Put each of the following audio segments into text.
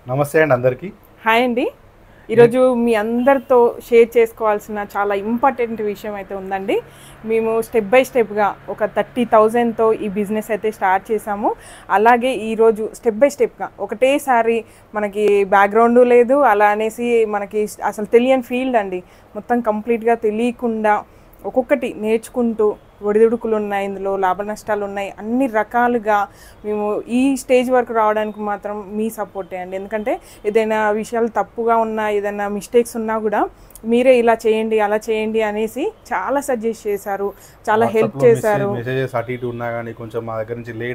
నమస్తే అండి అందరికీ. హాయ్ అండి. ఈరోజు మీ అందరితో షేర్ చేసుకోవాల్సిన చాలా ఇంపార్టెంట్ విషయం అయితే ఉందండి. మేము స్టెప్ బై స్టెప్గా ఒక 30,000తో ఈ బిజినెస్ అయితే స్టార్ట్ చేసాము. అలాగే ఈరోజు స్టెప్ బై స్టెప్గా ఒకటేసారి మనకి బ్యాక్గ్రౌండ్ లేదు, అలా అనేసి మనకి అసలు తెలియని ఫీల్డ్ అండి. మొత్తం కంప్లీట్గా తెలియకుండా ఒక్కొక్కటి నేర్చుకుంటూ ఒడిదుడుకులు ఉన్నాయి, ఇందులో లాభ నష్టాలు ఉన్నాయి, అన్ని రకాలుగా మేము ఈ స్టేజ్ వరకు రావడానికి మాత్రం మీ సపోర్టే అండి. ఎందుకంటే ఏదైనా విషయాలు తప్పుగా ఉన్నా, ఏదైనా మిస్టేక్స్ ఉన్నా కూడా మీరే ఇలా చేయండి అలా చేయండి అనేసి చాలా సజెస్ట్ చేశారు, చాలా హెల్ప్ చేశారు. మెసేజెస్ అటు ఇటు ఉన్నా కానీ కొంచెం మా దగ్గర నుంచి లేట్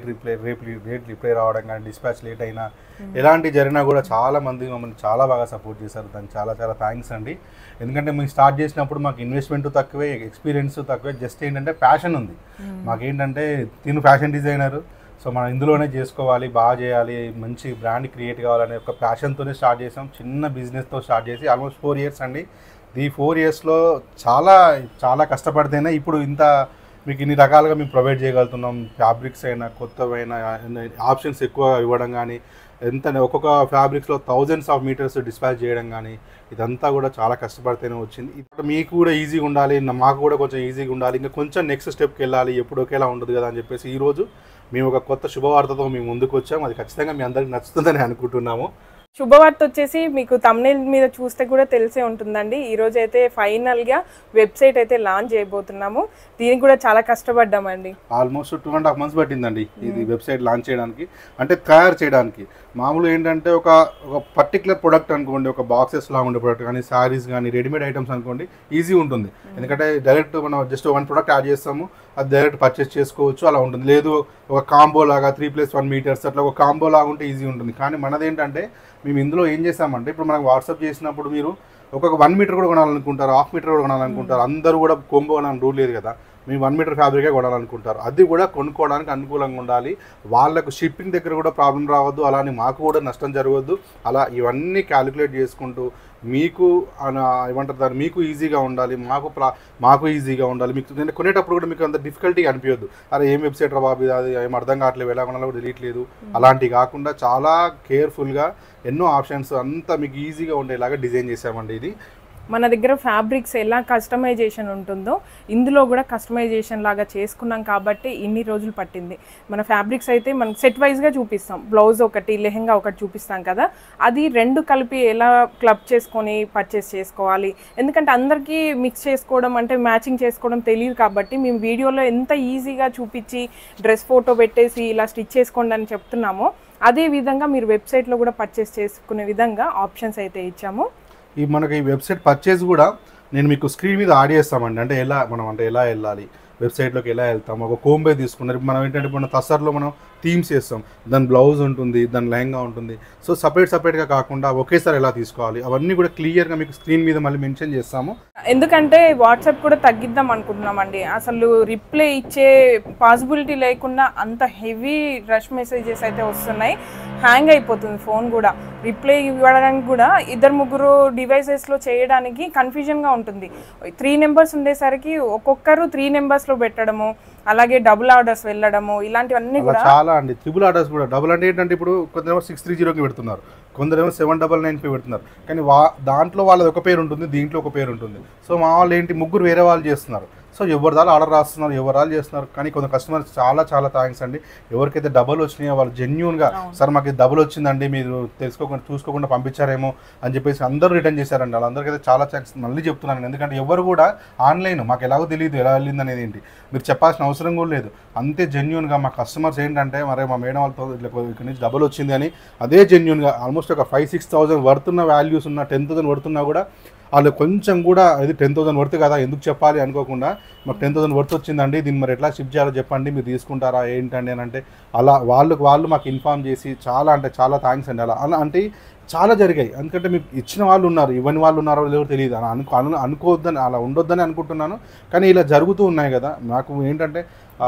రిప్లై రావడం కానీ, డిస్పాచ్ లేట్ అయినా ఎలాంటి జరిగినా కూడా చాలా మంది మమ్మల్ని చాలా బాగా సపోర్ట్ చేశారు. దానికి చాలా చాలా థ్యాంక్స్ అండి. ఎందుకంటే మేము స్టార్ట్ చేసినప్పుడు మాకు ఇన్వెస్ట్మెంట్ తక్కువే, ఎక్స్పీరియన్స్ తక్కువే, జస్ట్ ఏంటంటే ప్యాషన్ ఉంది. మాకేంటంటే తిను ఫ్యాషన్ డిజైనర్, సో మనం ఇందులోనే చేసుకోవాలి, బాగా చేయాలి, మంచి బ్రాండ్ క్రియేట్ కావాలనే ఒక ప్యాషన్తోనే స్టార్ట్ చేసాం. చిన్న బిజినెస్తో స్టార్ట్ చేసి ఆల్మోస్ట్ 4 years అండి. ఈ 4 yearsలో చాలా చాలా కష్టపడితేనే ఇప్పుడు ఇంత మీకు ఇన్ని రకాలుగా మేము ప్రొవైడ్ చేయగలుగుతున్నాం. ఫ్యాబ్రిక్స్ అయినా కొత్తవైనా ఆప్షన్స్ ఎక్కువ ఇవ్వడం కానీ, ఎంత ఒక్కొక్క ఫ్యాబ్రిక్స్లో thousands of meters డిస్పాచ్ చేయడం కానీ, ఇదంతా కూడా చాలా కష్టపడితేనే వచ్చింది. ఇప్పుడు మీకు కూడా ఈజీగా ఉండాలి, మాకు కూడా కొంచెం ఈజీగా ఉండాలి, ఇంకా కొంచెం నెక్స్ట్ స్టెప్కి వెళ్ళాలి, ఎప్పుడు ఒకేలా ఉండదు కదా అని చెప్పేసి ఈరోజు మేము ఒక కొత్త శుభవార్తతో మేము ముందుకు వచ్చాము. అది ఖచ్చితంగా మీ అందరికి నచ్చుతుందని అనుకుంటున్నాము. శుభవార్త వచ్చేసి మీకు thumbnail మీద చూస్తే కూడా తెలిసే ఉంటుందండి. ఈరోజు అయితే ఫైనల్గా వెబ్సైట్ అయితే లాంచ్ చేయబోతున్నాము. దీనికి కూడా చాలా కష్టపడ్డామండి. ఆల్మోస్ట్ 2.5 months పట్టిందండి ఇది వెబ్సైట్ లాంచ్ చేయడానికి, అంటే తయారు చేయడానికి. మామూలు ఏంటంటే ఒక పర్టికులర్ ప్రొడక్ట్ అనుకోండి, ఒక బాక్సెస్ లాగా ఉండే ప్రొడక్ట్ కానీ, శారీస్ కానీ, రెడీమేడ్ ఐటమ్స్ అనుకోండి, ఈజీ ఉంటుంది. ఎందుకంటే డైరెక్ట్ మనం జస్ట్ 1 product యాడ్ చేస్తాము, అది డైరెక్ట్ పర్చేస్ చేసుకోవచ్చు, అలా ఉంటుంది. లేదు ఒక కాంబో లాగా 3+1 meters అట్లా ఒక కాంబో లాగా ఉంటే ఈజీ ఉంటుంది. కానీ మనది ఏంటంటే మేము ఇందులో ఏం చేసామంటే, ఇప్పుడు మనకు వాట్సాప్ చేసినప్పుడు మీరు ఒక్కొక్క 1 meter కూడా కొనాలనుకుంటారు, 1/2 meter కూడా కొనాలనుకుంటారు. అందరూ కూడా కొంబో కొనాలని రూల్ లేదు కదా, మేము 1 meter ఫ్యాబ్రికే కొనాలనుకుంటారు. అది కూడా కొనుక్కోవడానికి అనుకూలంగా ఉండాలి, వాళ్ళకు షిప్పింగ్ దగ్గర కూడా ప్రాబ్లం రావద్దు, అలానే మాకు కూడా నష్టం జరగవద్దు. అలా ఇవన్నీ క్యాలిక్యులేట్ చేసుకుంటూ మీకు ఏమంటారు దాన్ని, మీకు ఈజీగా ఉండాలి, మాకు ఈజీగా ఉండాలి. మీకు కొనేటప్పుడు కూడా మీకు అంత డిఫికల్టీగా అనిపించద్దు. అరే ఏం వెబ్సైట్ రా బాబు, అది ఏం అర్థం కావట్లేదు, ఎలా కొనాలో కూడా తెలియట్లేదు, అలాంటివి కాకుండా చాలా కేర్ఫుల్గా ఎన్నో ఆప్షన్స్ అంతా మీకు ఈజీగా ఉండేలాగా డిజైన్ చేసామండి. ఇది మన దగ్గర ఫ్యాబ్రిక్స్ ఎలా కస్టమైజేషన్ ఉంటుందో ఇందులో కూడా కస్టమైజేషన్ లాగా చేసుకున్నాం కాబట్టి ఇన్ని రోజులు పట్టింది. మన ఫ్యాబ్రిక్స్ అయితే మనం సెట్ వైజ్గా చూపిస్తాం, బ్లౌజ్ ఒకటి, లెహెంగా ఒకటి చూపిస్తాం కదా, అది 2 కలిపి ఎలా క్లబ్ చేసుకొని పర్చేస్ చేసుకోవాలి. ఎందుకంటే అందరికీ మిక్స్ చేసుకోవడం అంటే మ్యాచింగ్ చేసుకోవడం తెలియదు కాబట్టి మేము వీడియోలో ఎంత ఈజీగా చూపించి డ్రెస్ ఫోటో పెట్టేసి ఇలా స్టిచ్ చేసుకోండి అని చెప్తున్నామో, అదే విధంగా మీరు వెబ్సైట్లో కూడా పర్చేస్ చేసుకునే విధంగా ఆప్షన్స్ అయితే ఇచ్చాము. మనకి ఈ వెబ్సైట్ పర్చేజ్ కూడా నేను మీకు స్క్రీన్ మీద యాడ్ చేస్తామండి. అంటే ఎలా వెళ్ళాలి, వెబ్సైట్లోకి ఎలా వెళ్తాం, ఒక కోంబే తీసుకున్నారు. మనం ఏంటంటే మన తసర్లో మనం థీమ్స్ చేస్తాం, దాని బ్లౌజ్ ఉంటుంది, దాని లెహంగా ఉంటుంది. సో సపరేట్గా కాకుండా ఒకేసారి ఎలా తీసుకోవాలి అవన్నీ కూడా క్లియర్గా మీకు స్క్రీన్ మీద మళ్ళీ మెన్షన్ చేస్తాము. ఎందుకంటే వాట్సాప్ కూడా తగ్గిద్దాం అనుకుంటున్నామండి. అసలు రిప్లై ఇచ్చే పాసిబిలిటీ లేకుండా అంత హెవీ రష్ మెసేజెస్ అయితే వస్తున్నాయి, హ్యాంగ్ అయిపోతుంది ఫోన్ కూడా. రిప్లై ఇవ్వడానికి కూడా 2-3 డివైసెస్లో చేయడానికి కన్ఫ్యూజన్గా ఉంటుంది. 3 numbers ఉండేసరికి ఒక్కొక్కరు 3 numbers పెట్టడము, అలాగే డబుల్ ఆర్డర్స్ వెళ్ళడము, ఇలాంటివన్నీ కూడా చాలా అండి. ట్రిపుల్ ఆర్డర్స్ కూడా డబుల్ అంటే ఏంటంటే ఇప్పుడు కొందరేమో 630కి పెడుతున్నారు, కొందరేమో 799కి పెడుతున్నారు. కానీ దాంట్లో వాళ్ళది ఒక పేరు ఉంటుంది, దీంట్లో ఒక పేరు ఉంటుంది. సో మా వాళ్ళు ఏంటి, ముగ్గురు వేరే వాళ్ళు చేస్తున్నారు. సో ఎవరిదాలు ఆర్డర్ రాస్తున్నారు, ఎవరాలు చేస్తున్నారు. కానీ కొంత కస్టమర్స్ చాలా చాలా థ్యాంక్స్ అండి. ఎవరికైతే డబల్ వచ్చినాయో వాళ్ళు జెన్యూన్గా, సార్ మాకు డబుల్ వచ్చిందండి, మీరు చూసుకోకుండా పంపించారేమో అని చెప్పేసి అందరూ రిటర్న్ చేశారండి. వాళ్ళందరికైతే చాలా థ్యాంక్స్ మళ్ళీ చెప్తున్నాను. ఎందుకంటే ఎవరు కూడా ఆన్లైన్ మాకు ఎలాగో తెలియదు, ఎలా వెళ్ళింది అనేది ఏంటి మీరు చెప్పాల్సిన అవసరం కూడా లేదు. అంతే జెన్యూన్గా మా కస్టమర్స్ ఏంటంటే, మరి మా మేడం వాళ్ళతో ఇక్కడ నుంచి డబుల్ వచ్చింది అని అదే జెన్యూన్గా ఆల్మోస్ట్ ఒక 5-6 thousand వర్తున్న వాల్యూస్ ఉన్న 10,000 వర్తున్నా కూడా వాళ్ళు కొంచెం కూడా ఇది 10,000 వర్త్ కదా ఎందుకు చెప్పాలి అనుకోకుండా, మాకు 10,000 వర్త్ వచ్చిందండి, దీన్ని మరి ఎట్లా షిప్ చేయాలో చెప్పండి, మీరు తీసుకుంటారా ఏంటండి అని అంటే అలా వాళ్ళు మాకు ఇన్ఫార్మ్ చేసి చాలా అంటే చాలా థ్యాంక్స్ అండి. అలా అంటే చాలా జరిగాయి. ఎందుకంటే మీకు ఇచ్చిన వాళ్ళు ఉన్నారు, ఇవ్వని వాళ్ళు ఉన్నారో లేదో తెలియదు, అనుకోవద్దని అలా ఉండొద్దని అనుకుంటున్నాను. కానీ ఇలా జరుగుతూ ఉన్నాయి కదా. నాకు ఏంటంటే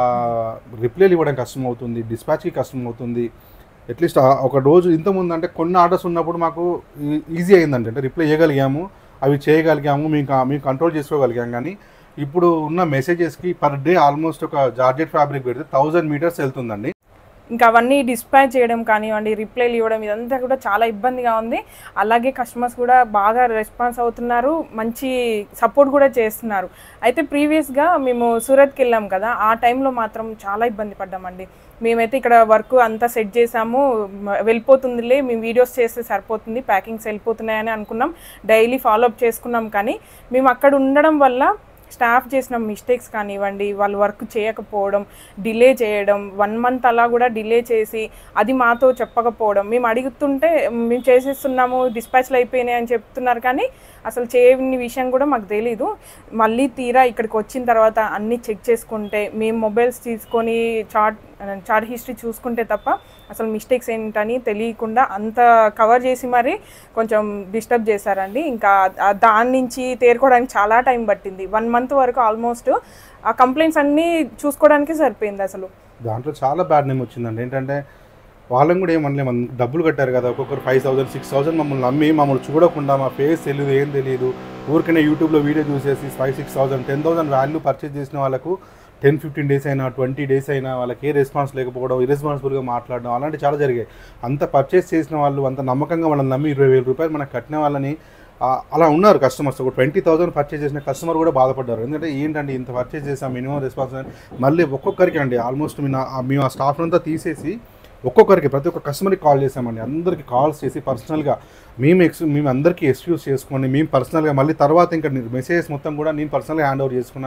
రిప్లైలు ఇవ్వడం కష్టం అవుతుంది, డిస్పాచ్కి కష్టం అవుతుంది. అట్లీస్ట్ ఒక రోజు ఇంతకుముందు అంటే కొన్ని ఆర్డర్స్ ఉన్నప్పుడు మాకు ఈజీ అయిందండి, అంటే రిప్లై ఇవ్వగలిగాము, అవి చేయగలిగాము, మేము కంట్రోల్ చేసుకోగలిగాం. కానీ ఇప్పుడు ఉన్న మెసేజెస్కి పర్ డే ఆల్మోస్ట్ ఒక జార్జెట్ ఫ్యాబ్రిక్ పెడితే 1000 meters వెళ్తుందండి. ఇంకా అవన్నీ డిస్పాచ్ చేయడం కానివ్వండి, రిప్లైలు ఇవ్వడం, ఇదంతా కూడా చాలా ఇబ్బందిగా ఉంది. అలాగే కస్టమర్స్ కూడా బాగా రెస్పాన్స్ అవుతున్నారు, మంచి సపోర్ట్ కూడా చేస్తున్నారు. అయితే ప్రీవియస్గా మేము సూరత్కి వెళ్ళాం కదా, ఆ టైంలో మాత్రం చాలా ఇబ్బంది పడ్డామండి. మేమైతే ఇక్కడ వర్క్ అంతా సెట్ చేసాము, వెళ్ళిపోతుందిలే, మేము వీడియోస్ చేస్తే సరిపోతుంది, ప్యాకింగ్స్ వెళ్ళిపోతున్నాయని అనుకున్నాం, డైలీ ఫాలోఅప్ చేసుకున్నాం. కానీ మేము అక్కడ ఉండడం వల్ల స్టాఫ్ చేసిన మిస్టేక్స్ కానివ్వండి, వాళ్ళు వర్క్ చేయకపోవడం, డిలే చేయడం, 1 month అలా కూడా డిలే చేసి అది మాతో చెప్పకపోవడం, మేము అడుగుతుంటే మేము చేసేస్తున్నాము, డిస్పాచ్లు అయిపోయినాయి అని చెప్తున్నారు, కానీ అసలు చేయని విషయం కూడా మాకు తెలీదు. మళ్ళీ తీరా ఇక్కడికి వచ్చిన తర్వాత అన్నీ చెక్ చేసుకుంటే, మేము మొబైల్స్ తీసుకొని చార్ట్ హిస్టరీ చూసుకుంటే తప్ప అసలు మిస్టేక్స్ ఏంటని తెలియకుండా అంత కవర్ చేసి మరి కొంచెం డిస్టర్బ్ చేశారండి. ఇంకా దాని నుంచి తేరుకోవడానికి చాలా టైం పట్టింది. 1 month వరకు ఆల్మోస్ట్ ఆ కంప్లైంట్స్ అన్నీ చూసుకోవడానికి సరిపోయింది. అసలు దాంట్లో చాలా బ్యాడ్ నేమ్ వచ్చిందండి. ఏంటంటే వాళ్ళని కూడా ఏమనలేము, డబ్బులు కట్టారు కదా, ఒక్కొక్కరు 5,000 6,000 మమ్మల్ని నమ్మి మమ్మల్ని చూడకుండా, మా ఫేస్ తెలియదు, ఏం తెలియదు, ఊరికనే యూట్యూబ్లో వీడియో చూసేసి 5,000 6,000 10,000 వాల్యూ పర్చేజ్ చేసిన వాళ్ళకు 10-15 days అయినా 20 days అయినా వాళ్ళకి ఏ రెస్పాన్స్ లేకపోవడం, ఇర్రెస్పాన్సిబుల్గా మాట్లాడడం, అలాంటివి చాలా జరిగాయి. అంత పర్చేస్ చేసిన వాళ్ళు, అంత నమ్మకంగా వాళ్ళని నమ్మి 20,000 రూపాయలు మనకు కట్టిన వాళ్ళని అలా ఉన్నారు కస్టమర్స్. ఒక 20,000 పర్చేజ్ చేసిన కస్టమర్ కూడా బాధపడ్డారు. ఎందుకంటే ఏంటంటే ఇంత పర్చేజ్ చేసాం, మినిమం రెస్పాన్స్ మళ్ళీ ఒక్కొక్కరికి అండి ఆల్మోస్ట్ మేము ఆ స్టాఫ్ అంతా తీసేసి ఒక్కొక్కరికి ప్రతి ఒక్క కస్టమర్కి కాల్ చేసామండి. అందరికీ కాల్స్ చేసి పర్సనల్గా మేము అందరికీ ఎక్స్క్యూజ్ చేసుకొని మేము పర్సనల్గా మళ్ళీ తర్వాత ఇంకా మెసేజెస్ మొత్తం కూడా నేను పర్సనల్గా హ్యాండ్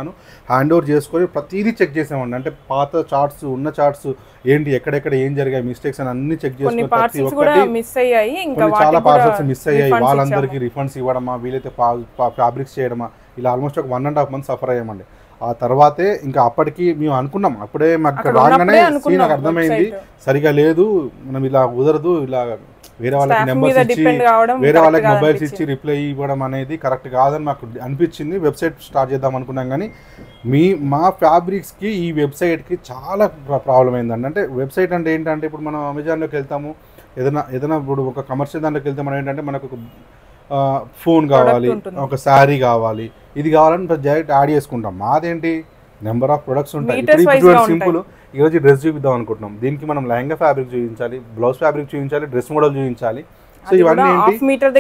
ఓవర్ చేసుకొని ప్రతిదీ చెక్ చేసామండి. అంటే పాత చార్ట్స్, ఉన్న చార్ట్స్ ఏంటి, ఎక్కడెక్కడ ఏం జరిగాయి మిస్టేక్స్ అని అన్ని చెక్ చేసుకొని ప్రతి ఒక్కటి మిస్ అయ్యాయి. ఇంకా చాలా పార్సల్స్ మిస్ అయ్యాయి, వాళ్ళందరికీ రిఫండ్స్ ఇవ్వడమా, వీలైతే ఫ్యాబ్రిక్స్ చేయడమా, ఇలా ఆల్మోస్ట్ ఒక 1.5 months సఫర్ అయ్యామండి. ఆ తర్వాతే ఇంకా అప్పటికి మేము అనుకున్నాం, అప్పుడే మాకు రాగానే నాకు అర్థమైంది సరిగా లేదు, మనం ఇలా కుదరదు, ఇలా వేరే వాళ్ళకి నెంబర్స్ ఇచ్చి వేరే వాళ్ళకి మొబైల్స్ ఇచ్చి రిప్లై ఇవ్వడం అనేది కరెక్ట్ కాదని మాకు అనిపించింది. వెబ్సైట్ స్టార్ట్ చేద్దాం అనుకున్నాం, కానీ మా ఫ్యాబ్రిక్స్కి ఈ వెబ్సైట్కి చాలా ప్రాబ్లం అయిందండి. అంటే వెబ్సైట్ అంటే ఏంటంటే ఇప్పుడు మనం అమెజాన్లోకి వెళ్తాము, ఏదైనా ఇప్పుడు ఒక కమర్షియల్ దాంట్లోకి వెళ్తే మనం ఏంటంటే మనకు ఒక ఫోన్ కావాలి, ఒక శారీ కావాలి, ఇది కావాలని డైరెక్ట్ యాడ్ చేసుకుంటాం. మాదేంటి నెంబర్ ఆఫ్ ప్రొడక్ట్స్ ఉంటాయి. ఇప్పుడు సింపుల్ ఈరోజు డ్రెస్ చూపిద్దాం అనుకుంటున్నాం, దీనికి మనం లెహంగా ఫ్యాబ్రిక్ చూపించాలి, బ్లౌజ్ ఫ్యాబ్రిక్ చూపించాలి, డ్రెస్ మోడల్ చూపించాలి. సో ఇవన్నీ ఏంటి, హాఫ్ మీటర్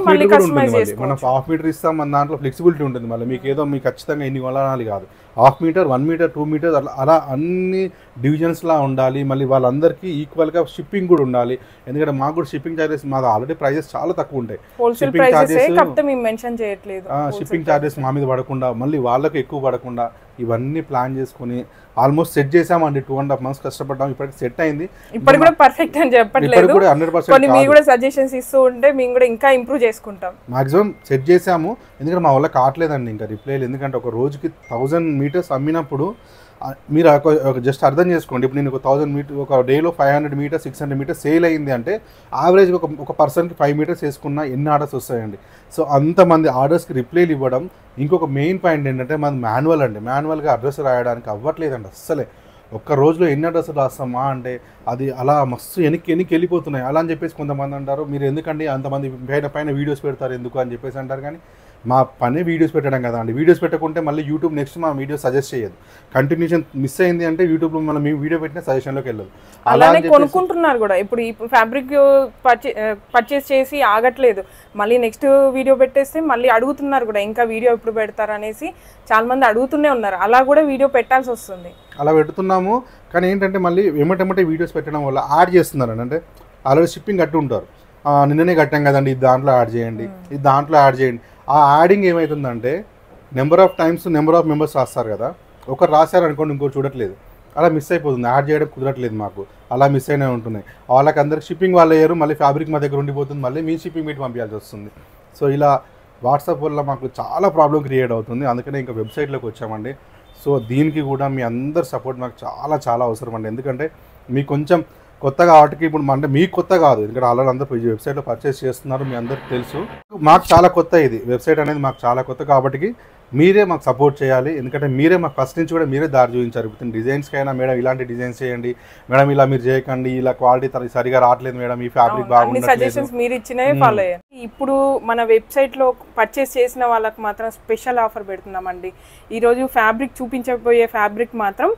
మనం హాఫ్ మీటర్ ఇస్తాం, మన దాంట్లో ఫ్లెక్సిబిలిటీ ఉంటుంది. మళ్ళీ మీకు ఏదో మీకు ఖచ్చితంగా ఎన్ని కొనాలి కాదు, 1/2 meter 1 meter 2 meters అలా అన్ని డివిజన్స్లా ఉండాలి. మళ్ళీ వాళ్ళందరికీ ఈక్వల్గా షిప్పింగ్ కూడా ఉండాలి. ఎందుకంటే మాకు కూడా షిప్పింగ్ ఛార్జెస్ మాది ఆల్రెడీ ప్రైజెస్ చాలా తక్కువ ఉంటాయి. షిప్పింగ్ ఛార్జెస్ మా మీద పడకుండా మళ్ళీ వాళ్ళకి ఎక్కువ పడకుండా ఇవన్నీ ప్లాన్ చేసుకుని ఆల్మోస్ట్ సెట్ చేసామండి. 2.5 months కష్టపడ్డాం, ఇప్పటికి సెట్ అయింది. ఇప్పుడు కూడా పర్ఫెక్ట్ అని చెప్పట్లేదు, 100% మీరు కూడా సజెషన్స్ ఇస్తూ ఉంటే మేము కూడా ఇంకా ఇంప్రూవ్ చేసుకుంటాం. మాక్సిమం సెట్ చేసాము, ఎందుకంటే మా వల్ల కావట్లేదండి ఇంకా రిప్లైలు. ఎందుకంటే ఒక రోజుకి 1000 meters అమ్మినప్పుడు మీరు జస్ట్ అర్థం చేసుకోండి. ఇప్పుడు నేను ఒక 1000 meters ఒక డేలో 500 meters 600 meters సేల్ అయింది అంటే యావరేజ్ ఒక పర్సన్కి 5 meters వేసుకున్న ఎన్ని ఆర్డర్స్ వస్తాయండి. సో అంతమంది ఆర్డర్స్కి రిప్లైలు ఇవ్వడం. ఇంకొక మెయిన్ పాయింట్ ఏంటంటే మనది మాన్యువల్ అండి, మాన్యువల్గా అడ్రస్ రాయడానికి అవ్వట్లేదండి అస్సలే. ఒక్క రోజులో ఎన్ని అడ్రస్లు రాస్తామా అంటే అది అలా మస్తు వెనక్కి వెళ్ళిపోతున్నాయి. అలా అని చెప్పేసి కొంతమంది అంటారు, మీరు ఎందుకండి అంతమంది పైన వీడియోస్ పెడతారు ఎందుకు అని చెప్పేసి అంటారు. కానీ మా పనే వీడియోస్ పెట్టడం కదా అండి. వీడియోస్ పెట్టకుంటే మళ్ళీ యూట్యూబ్ నెక్స్ట్ మా వీడియో సజెస్ట్ చేయదు. కంటిన్యూషన్ మిస్ అయింది అంటే యూట్యూబ్లో మనం మీ వీడియో పెట్టిన సజెషన్లోకి వెళ్ళదు. అలానే కొనుక్కుంటున్నారు కూడా. ఇప్పుడు ఈ ఫ్యాబ్రిక్ పర్చేస్ చేసి ఆగట్లేదు, మళ్ళీ నెక్స్ట్ వీడియో పెట్టేస్తే మళ్ళీ అడుగుతున్నారు కూడా, ఇంకా వీడియో ఎప్పుడు పెడతారు అనేసి చాలా మంది అడుగుతూనే ఉన్నారు. అలా కూడా వీడియో పెట్టాల్సి వస్తుంది. అలా పెడుతున్నాము, కానీ ఏంటంటే మళ్ళీ ఎమ్మటెమ్మటే వీడియోస్ పెట్టడం వల్ల యాడ్ చేస్తున్నారండి. అంటే ఆల్రెడీ షిప్పింగ్ కట్టి ఉంటారు, నిన్ననే కట్టాం కదండి ఇది దాంట్లో యాడ్ చేయండి, ఇది దాంట్లో యాడ్ చేయండి. ఆ యాడింగ్ ఏమవుతుందంటే number of times number of members రాస్తారు కదా, ఒకరు రాశారనుకోండి ఇంకోటి చూడట్లేదు, అలా మిస్ అయిపోతుంది. యాడ్ చేయడం కుదరట్లేదు మాకు, అలా మిస్ అయినా ఉంటున్నాయి. వాళ్ళకి అందరికి షిప్పింగ్ వాళ్ళు అయ్యారు, మళ్ళీ ఫ్యాబ్రిక్ మా దగ్గర ఉండిపోతుంది, మళ్ళీ మీ షిప్పింగ్ పెట్టి పంపించాల్సి వస్తుంది. సో ఇలా వాట్సాప్ వల్ల మాకు చాలా ప్రాబ్లం క్రియేట్ అవుతుంది. అందుకనే ఇంకా వెబ్సైట్లోకి వచ్చామండి. సో దీనికి కూడా మీ అందరి సపోర్ట్ మాకు చాలా చాలా అవసరం అండి. ఎందుకంటే మీకు కొంచెం కొత్తగా వాటికి ఇప్పుడు అంటే మీకు కొత్త కాదు, ఎందుకంటే ఆల్రెడీ అందరూ వెబ్సైట్లో పర్చేస్ చేస్తున్నారు, మీ అందరికి తెలుసు. మాకు చాలా కొత్త ఇది వెబ్సైట్ అనేది, మాకు చాలా కొత్త కాబట్టి మీరే మాకు సపోర్ట్ చేయాలి. ఎందుకంటే మీరే మాకు ఫస్ట్ నుంచి కూడా మీరే దారి చూపించారు. ఇప్పుడు డిజైన్స్కైనా మేడం ఇలాంటి డిజైన్స్ చేయండి మేడం, ఇలా మీరు చేయకండి, ఇలా క్వాలిటీ సరిగా రావట్లేదు మేడం, ఈ ఫ్యాబ్రిక్ బాగుంది, సజెషన్స్ మీరు ఇచ్చినవి ఫాలో అయ్యారు. ఇప్పుడు మన వెబ్సైట్లో పర్చేస్ చేసిన వాళ్ళకి మాత్రం స్పెషల్ ఆఫర్ పెడుతున్నామండి. ఈరోజు ఫ్యాబ్రిక్ చూపించబోయే ఫ్యాబ్రిక్ మాత్రం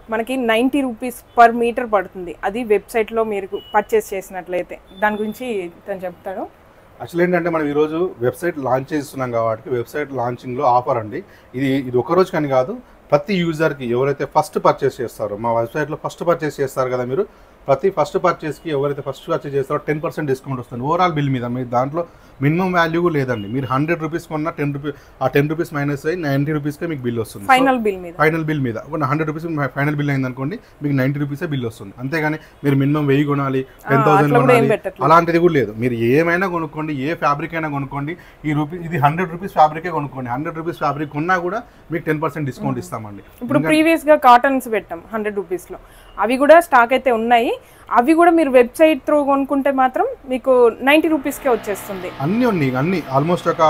మనకి 90 రూపీస్ పర్ మీటర్ పడుతుంది. అది వెబ్సైట్లో మీరు పర్చేస్ చేసినట్లయితే. దాని గురించి తను చెప్తాడు. యాక్చువల్ ఏంటంటే మనం ఈరోజు వెబ్సైట్ లాంచ్ చేస్తున్నాం కాబట్టి వెబ్సైట్ లాంచింగ్లో ఆఫర్ అండి. ఇది ఒక రోజు కానీ కాదు, ప్రతి యూజర్కి ఎవరైతే ఫస్ట్ పర్చేస్ చేస్తారో, మా వెబ్సైట్లో ఫస్ట్ పర్చేస్ చేస్తారు కదా మీరు, ప్రతి ఫస్ట్ పర్చేస్కి ఎవరైతే ఫస్ట్ పర్చేస్ చేస్తారో 10% డిస్కౌంట్ వస్తుంది ఓవరాల్ బిల్ మీద. మీరు దాంట్లో మినిమం వాల్యూ లేదండి. మీరు 100 రూపీస్ కొన్నా 10 రూపీస్ మైనస్ అయ్యి 90 రూపీస్కే మీకు బిల్ వస్తుంది. ఫైనల్ బిల్ మీద 100 రూపీస్ ఫైనల్ బిల్ అయింది అనుకోండి, మీకు 90 రూపీసే బిల్ వస్తుంది. అంతేగాని మీరు మినిమం 1000 కొనాలి, 10,000 కొనాలి అలాంటిది కూడా లేదు. మీరు ఏమైనా కొనుక్కోండి, ఏ ఫ్యాబ్రిక్ అయినా కొనుక్కోండి. ఇది 100 రూపీస్ ఫ్యాబ్రికే కొనుక్కోండి. 100 రూపీస్ ఫ్యాబ్రిక్ కొన్నా కూడా మీకు 10% డిస్కౌంట్ ఇస్తామండి. ఇప్పుడు ప్రీవియస్గా కాటన్స్ పెట్టాం 100 రూపీస్లో, అవి కూడా స్టాక్ అయితే ఉన్నాయి. అవి కూడా మీరు వెబ్సైట్ త్రూ కొనుక్కుంటే మాత్రం మీకు 90 రూపీస్కే వచ్చేస్తుంది. అన్నీ ఉన్నాయి, అన్నీ ఆల్మోస్ట్ ఒక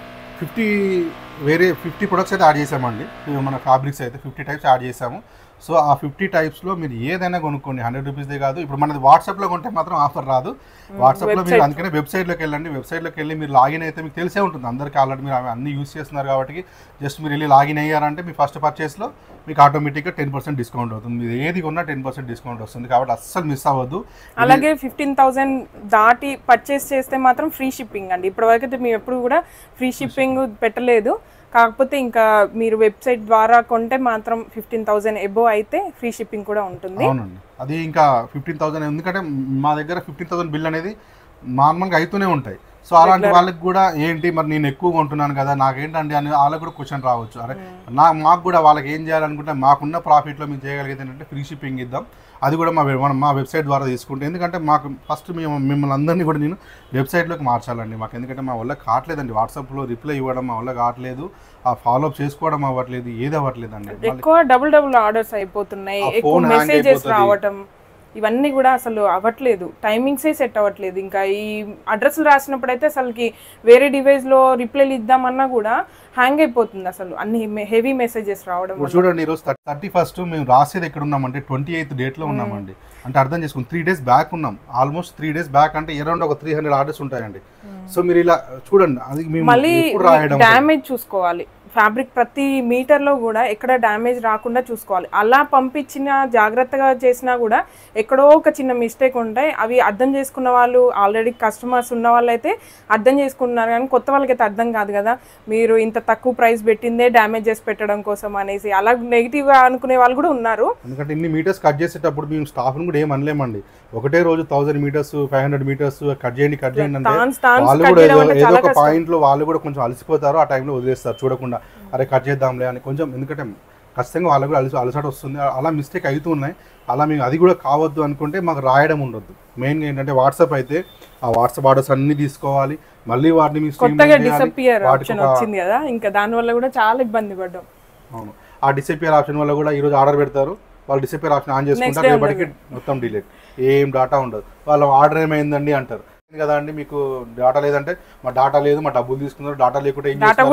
50 ప్రొడక్ట్స్ అయితే యాడ్ చేసామండి. మన ఫ్యాబ్రిక్స్ అయితే 50 టైప్స్ యాడ్ చేసాము. సో ఆ 50 టైప్స్లో మీరు ఏదైనా కొనుక్కోండి, 100 రూపీస్దే కాదు. ఇప్పుడు మనది వాట్సాప్లో కొంటే మాత్రం ఆఫర్ రాదు. వాట్సాప్లో మీరు అందుకనే వెబ్సైట్లోకి వెళ్ళండి. వెబ్సైట్లోకి వెళ్ళి మీరు లాగిన్ అయితే మీకు తెలిసే ఉంటుంది అందరికీ, ఆల్రెడీ మీరు అన్ని యూస్ చేస్తున్నారు కాబట్టి జస్ట్ మీరు వెళ్ళి లాగిన్ అయ్యారంటే మీ ఫస్ట్ పర్చేస్లో మీకు ఆటోమేటిక్గా 10% డిస్కౌంట్ అవుతుంది. మీరు ఏది కొన్నా 10% డిస్కౌంట్ వస్తుంది కాబట్టి అస్సలు మిస్ అవ్వద్దు. అలాగే 15,000 దాటి పర్చేస్ చేస్తే మాత్రం ఫ్రీ షిప్పింగ్ అండి. ఇప్పటివరకు అయితే మేము ఎప్పుడు కూడా ఫ్రీ షిప్పింగ్ పెట్టలేదు. కాకపోతే ఇంకా మీరు వెబ్సైట్ ద్వారా కొంటే మాత్రం 15,000 ఎబో అయితే ఫ్రీ షిప్పింగ్ కూడా ఉంటుంది. అవునండి, అది ఇంకా 15,000. ఎందుకంటే మా దగ్గర 15,000 బిల్ అనేది నార్మల్గా అవుతూనే ఉంటాయి. సో అలాంటి వాళ్ళకి కూడా ఏంటి మరి నేను ఎక్కువ కొంటున్నాను కదా నాకేంటండి అని వాళ్ళకి కూడా క్వశ్చన్ రావచ్చు. అరే మాకు కూడా వాళ్ళకి ఏం చేయాలనుకుంటే మాకున్న ప్రాఫిట్లో మేము చేయగలిగేది ఏంటంటే ఫ్రీ షిప్పింగ్ ఇద్దాం. అది కూడా మా వెబ్సైట్ ద్వారా తీసుకుంటే, ఎందుకంటే మాకు ఫస్ట్ మిమ్మల్ని అందరినీ కూడా నేను వెబ్సైట్లోకి మార్చాలండి. మాకు ఎందుకంటే మా వల్ల కావట్లేదండి, వాట్సాప్లో రిప్లై ఇవ్వడం మా వల్ల కావట్లేదు, ఆ ఫాలోఅప్ చేసుకోవడం అవ్వట్లేదు, ఏది అవ్వట్లేదు అండి. ఎక్కువ డబుల్ ఆర్డర్స్ అయిపోతున్నాయి, ఎక్కువ మెసేజెస్ రావటం, ఇవన్నీ కూడా అసలు అవ్వట్లేదు. టైమింగ్సే సెట్ అవ్వట్లేదు. ఇంకా ఈ అడ్రస్లు రాసినప్పుడు అయితే అసలుకి వేరే డివైస్లో రిప్లైలు ఇద్దామన్నా కూడా హ్యాంగ్ అయిపోతుంది అసలు, అన్ని హెవీ మెసేజెస్ రావడం. చూడండి, ఈరోజు 31st మేము రాసేది ఎక్కడ ఉన్నామంటే 28th డేట్లో ఉన్నామండి. అంటే అర్థం చేసుకుని 3 days బ్యాక్ ఉన్నాం. ఆల్మోస్ట్ 3 days బ్యాక్ అంటే అరౌండ్ ఒక 300 ఆర్డర్స్ ఉంటాయండి. సో మీరు ఇలా చూడండి, అది మళ్ళీ డ్యామేజ్ చూసుకోవాలి. ఫ్యాబ్రిక్ ప్రతి మీటర్లో కూడా ఎక్కడ డ్యామేజ్ రాకుండా చూసుకోవాలి. అలా పంపించిన జాగ్రత్తగా చేసినా కూడా ఎక్కడో ఒక చిన్న మిస్టేక్ ఉంటాయి. అవి అర్థం చేసుకున్న వాళ్ళు, ఆల్రెడీ కస్టమర్స్ ఉన్న వాళ్ళు అయితే అర్థం చేసుకున్నారు, కానీ కొత్త వాళ్ళకైతే అర్థం కాదు కదా. మీరు ఇంత తక్కువ ప్రైస్ పెట్టిందే డ్యామేజెస్ పెట్టడం కోసం అనేసి అలా నెగిటివ్గా అనుకునే వాళ్ళు కూడా ఉన్నారు. ఎందుకంటే ఇన్ని మీటర్స్ కట్ చేసేటప్పుడు మేము స్టాఫ్ని కూడా ఏం అనలేమండి. ఒకటే రోజు 1000 మీటర్స్ 500 మీటర్స్ కట్ చేయండి అంటే వాళ్ళు కూడా ఏదో ఒక పాయింట్లో వాళ్ళు కూడా కొంచెం అలసిపోతారు, ఆ టైంలో వదిలేస్తారు చూడకుండా. అరే కట్ చేద్దాంలే అని కొంచెం, ఎందుకంటే ఖచ్చితంగా వాళ్ళకు కూడా అలసట వస్తుంది. అలా మిస్టేక్ అవుతున్నాయి. అలా మేము అది కూడా కావద్దు అనుకుంటే మాకు రాయడం ఉండొద్దు. మెయిన్గా ఏంటంటే వాట్సాప్ అయితే ఆ వాట్సాప్ ఆర్డర్స్ అన్ని తీసుకోవాలి, మళ్ళీ వాటిని మీ కొత్తగా డిసపియర్ ఆప్షన్ వచ్చింది కదా, ఇంకా దానివల్ల కూడా చాలా ఇబ్బంది పడ్డాం. అవును, ఆ డిసపియర్ ఆప్షన్ వల్ల కూడా ఈరోజు ఆర్డర్ పెడతారు, వాళ్ళు డిసపియర్ ఆప్షన్ ఆన్ చేసుకుంటారు, రేపటికి మొత్తం డిలీట్, ఏం డాటా ఉండదు. వాళ్ళ ఆర్డర్ ఏమైందండి అంటారు కదా అండి, మీకు డాటా లేదంటే మా డాటా లేదు, మా డబ్బులు తీసుకున్నారు, డాటా లేకుంటే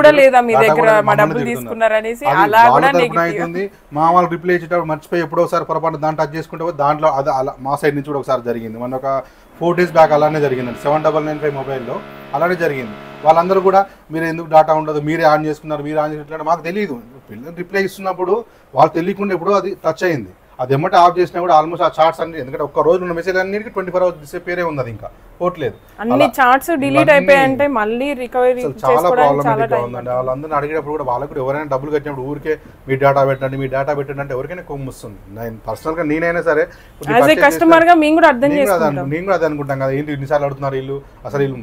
అవుతుంది. మా వాళ్ళు రిప్లై ఇచ్చేటప్పుడు మర్చిపోయి ఎప్పుడో ఒకసారి పొరపాటు దాంట్లో టచ్ చేసుకుంటే దాంట్లో అది అలా మా సైడ్ నుంచి కూడా ఒకసారి జరిగింది. మన ఒక 4 days బ్యాక్ అలానే జరిగిందండి. 7995 మొబైల్లో అలానే జరిగింది. వాళ్ళందరూ కూడా మీరు ఎందుకు డాటా ఉండదు, మీరే ఆన్ చేసుకున్నారు, మీరు ఆన్ చేసుకుంటే మాకు తెలియదు. పిల్లలు రిప్లై ఇస్తున్నప్పుడు వాళ్ళు తెలియకుండా ఎప్పుడో అది టచ్ అయింది. అది ఎమ్మటే ఆఫ్ చేసినా కూడా ఆల్మోస్ట్ ఆ చార్ట్స్ అన్ని, ఎందుకంటే ఒక్క రోజు ఉన్న మెసేజ్ అన్నిటికీ 24 hours డిసపేరే ఉంది, అది ఇంకా పోట్లేదు. అన్ని చార్ట్స్ డిలీట్ అయిపోయాయంటే మళ్ళీ రికవరీ చాలా ప్రాబ్లమేటిక్గా ఉందండి. వాళ్ళందరినీ అడిగేటప్పుడు కూడా వాళ్ళకు కూడా ఎవరైనా డబ్బులు కట్టినప్పుడు ఊరికే మీ డేటా పెట్టండి అంటే ఎవరికైనా కొమ్ము వస్తుంది. నేను పర్సనల్గా నేనైనా సరే కస్టమర్ గా మేము కూడా అర్థం చేసుకుంటాం, నేను కూడా అదే అనుకుంటాం కదా, ఏంటి ఇన్నిసార్లు అడుగుతున్నారు వీళ్ళు, అసలు వీళ్ళు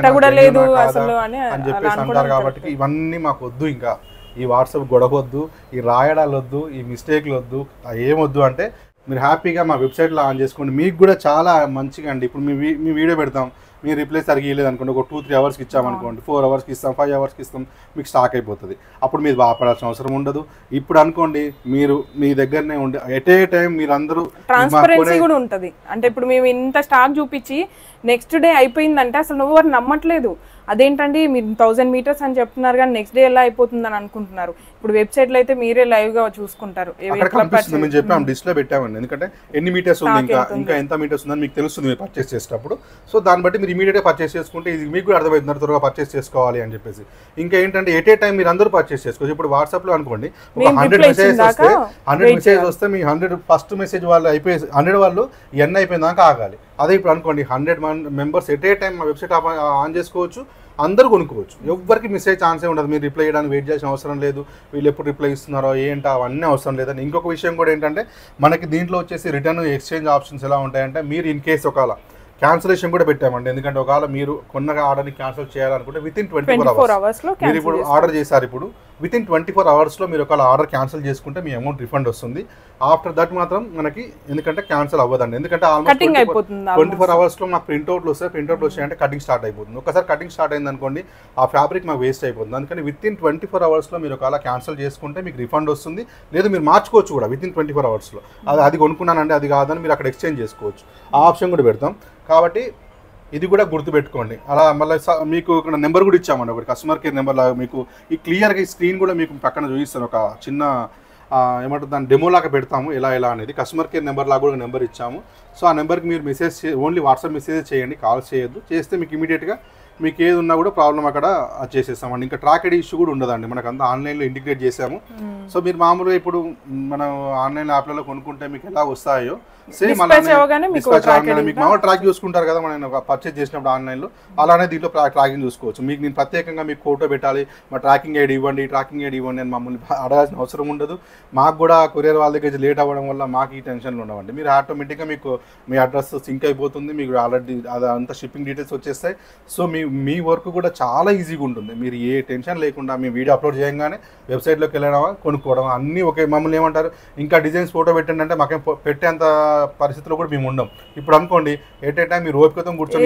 అని చెప్పేసి అంటారు. కాబట్టి ఇవన్నీ మాకు వద్దు, ఇంకా ఈ వాట్సాప్ గొడవ వద్దు, ఈ రాయడాలు వద్దు, ఈ మిస్టేక్లు వద్దు, ఏమొద్దు. అంటే మీరు హ్యాపీగా మా వెబ్సైట్లో ఆన్ చేసుకోండి. మీకు కూడా చాలా మంచిగా అండి. ఇప్పుడు మీ వీడియో పెడతాం, మీరు రిప్లై సరిగ్గా ఇవ్వలేదు అనుకోండి, ఒక 2-3 అవర్స్కి ఇచ్చామనుకోండి, 4 అవర్స్కి ఇస్తాం, 5 అవర్స్కి ఇస్తాం, మీకు స్టాక్ అయిపోతుంది. అప్పుడు మీరు బాధపడాల్సిన అవసరం ఉండదు. ఇప్పుడు అనుకోండి, మీరు మీ దగ్గరనే ఉండి ఎట్ ఏ టైం మీరు అందరూ ట్రాన్స్పరెన్సీ కూడా ఉంటుంది. అంటే ఇప్పుడు మేము ఇంత స్టాక్ చూపించి నెక్స్ట్ డే అయిపోయిందంటే అసలు నువ్వు ఎవరు నమ్మట్లేదు. అదేంటండి మీరు 1000 మీటర్స్ అని చెప్తున్నారు కానీ నెక్స్ట్ డే ఎలా అయిపోతుందని అనుకుంటున్నారు. ఇప్పుడు వెబ్సైట్లో అయితే మీరే లైవ్గా చూసుకుంటారు. మేము చెప్పాము డిస్ప్లే పెట్టామండి, ఎందుకంటే ఎన్ని మీటర్స్ ఉంది ఇంకా ఎంత మీటర్స్ ఉందని మీకు తెలుస్తుంది మీరు పర్చేస్ చేసేటప్పుడు. సో దాన్ని బట్టి మీరు ఇమీడియట్గా పర్చేస్ చేసుకుంటే ఇది మీకు కూడా అర్థమవుతుంది త్వరగా పర్చేస్ చేసుకోవాలి అని చెప్పేసి. ఇంకా ఏంటంటే ఎట్ ఏ టైం మీరు అందరూ పర్చేస్ చేసుకోవచ్చు. ఇప్పుడు వాట్సాప్లో అనుకోండి ఒక 100 మెసేజ్ వస్తే మీ 100 ఫస్ట్ మెసేజ్ వాళ్ళు అయిపోయి 100 వాళ్ళు ఎన్ అయిపోయిన దాకా ఆగాలి. అదే ఇప్పుడు అనుకోండి 100 మెంబర్స్ ఎట్ ఏ టైం మా వెబ్సైట్ ఆన్ చేసుకోవచ్చు, అందరూ కొనుక్కోవచ్చు. ఎవరికి మిస్ అయ్యే ఛాన్సే ఉండదు. మీరు రిప్లై చేయడానికి వెయిట్ చేసిన అవసరం లేదు, వీళ్ళు ఎప్పుడు రిప్లై ఇస్తున్నారో ఏంటో అవన్నీ అవసరం లేదని. ఇంకొక విషయం కూడా ఏంటంటే మనకి దీంట్లో వచ్చేసి రిటర్న్ ఎక్స్చేంజ్ ఆప్షన్స్ ఎలా ఉంటాయంటే మీరు ఇన్ కేస్ ఒకవేళ క్యాన్సిలేషన్ కూడా పెట్టామండి. ఎందుకంటే ఒకవేళ మీరు కొన్న ఆర్డర్ని క్యాన్సిల్ చేయాలనుకుంటే వితిన్ 24 అవర్స్లో మీరు ఇప్పుడు ఆర్డర్ చేశారు, ఇప్పుడు వితిన్ 24 అవర్స్లో మీరు ఒకవేళ ఆర్డర్ క్యాన్సిల్ చేసుకుంటే మీ అమౌంట్ రిఫండ్ వస్తుంది. ఆఫ్టర్ దట్ మాత్రం మనకి ఎందుకంటే క్యాన్సిల్ అవ్వదండి, ఎందుకంటే ఆల్మోస్ట్ 24 అవర్స్లో మాకు ప్రింట్అవుట్లు వస్తాయి. ప్రింట్అవుట్లు వచ్చాయంటే కటింగ్ స్టార్ట్ అయిపోతుంది. ఒకసారి కటింగ్ స్టార్ట్ అయింది అనుకోండి ఆ ఫ్యాబ్రిక్ మాకు వేస్ట్ అయిపోతుంది. అందుకని వితిన్ 24 అవర్స్లో మీరు ఒకవేళ క్యాన్సిల్ చేసుకుంటే మీకు రిఫండ్ వస్తుంది. లేదు మీరు మార్చుకోవచ్చు కూడా వితిన్ 24 అవర్స్లో. అది కొనుక్కున్నానంటే అది కాదని మీరు అక్కడ ఎక్స్చేంజ్ చేసుకోవచ్చు. ఆ ఆప్షన్ కూడా పెడతాం. కాబట్టి ఇది కూడా గుర్తుపెట్టుకోండి. అలా మళ్ళీ మీకు ఇక్కడ నెంబర్ కూడా ఇచ్చామండి, ఒకటి కస్టమర్ కేర్ నెంబర్ లాగా. మీకు ఈ క్లియర్గా ఈ స్క్రీన్ కూడా మీకు పక్కన చూపిస్తాను, ఒక చిన్న ఏమంటారు దాన్ని డెమో లాగా పెడతాము ఎలా అనేది. కస్టమర్ కేర్ నెంబర్ లాగా కూడా నెంబర్ ఇచ్చాము. సో ఆ నెంబర్కి మీరు మెసేజ్ ఓన్లీ వాట్సాప్ మెసేజ్ చేయండి, కాల్స్ చేయొద్దు. చేస్తే మీకు ఇమీడియట్గా మీకు ఏది ఉన్నా కూడా ప్రాబ్లం అక్కడ చేసేస్తామండి. ఇంకా ట్రాక్ ఐడి ఇష్యూ కూడా ఉండదండి, మనకు అంతా ఆన్లైన్లో ఇంటిగ్రేట్ చేసాము. సో మీరు మామూలుగా ఇప్పుడు మనం ఆన్లైన్ యాప్లలో కొనుక్కుంటే మీకు ఎలా వస్తాయో సేమ్ అలానే మీకు మామూలు ట్రాక్ చూసుకుంటారు కదా మనం పర్చేజ్ చేసినప్పుడు ఆన్లైన్లో, అలానే దీంట్లో ట్రాకింగ్ చూసుకోవచ్చు. మీకు నేను ప్రత్యేకంగా మీకు ఫోటో పెట్టాలి, మా ట్రాకింగ్ ఐడి ఇవ్వండి అని మమ్మల్ని అడగాల్సిన అవసరం ఉండదు. మాకు కూడా కొరియర్ వాళ్ళ దగ్గర లేట్ అవ్వడం వల్ల మాకు ఈ టెన్షన్లు ఉండవండి. మీరు ఆటోమేటిక్గా మీకు మీ అడ్రస్ సింక్ అయిపోతుంది, మీకు ఆల్రెడీ అదంతా షిప్పింగ్ డీటెయిల్స్ వచ్చేస్తాయి. సో మీ వర్క్ కూడా చాలా ఈజీగా ఉంటుంది. మీరు ఏ టెన్షన్ లేకుండా మీ వీడియో అప్లోడ్ చేయగానే వెబ్సైట్లోకి వెళ్ళడం కొనుక్కోవడం అన్నీ ఒకే. మమ్మల్ని ఏమంటారు ఇంకా డిజైన్స్ ఫోటో పెట్టండి అంటే మాకేం పెట్టేంత పరిస్థితుల్లో కూడా మేము ఉండం. ఇప్పుడు అనుకోండి ఎట్ ఏ టైం మీరు ఓపికతో కూర్చొని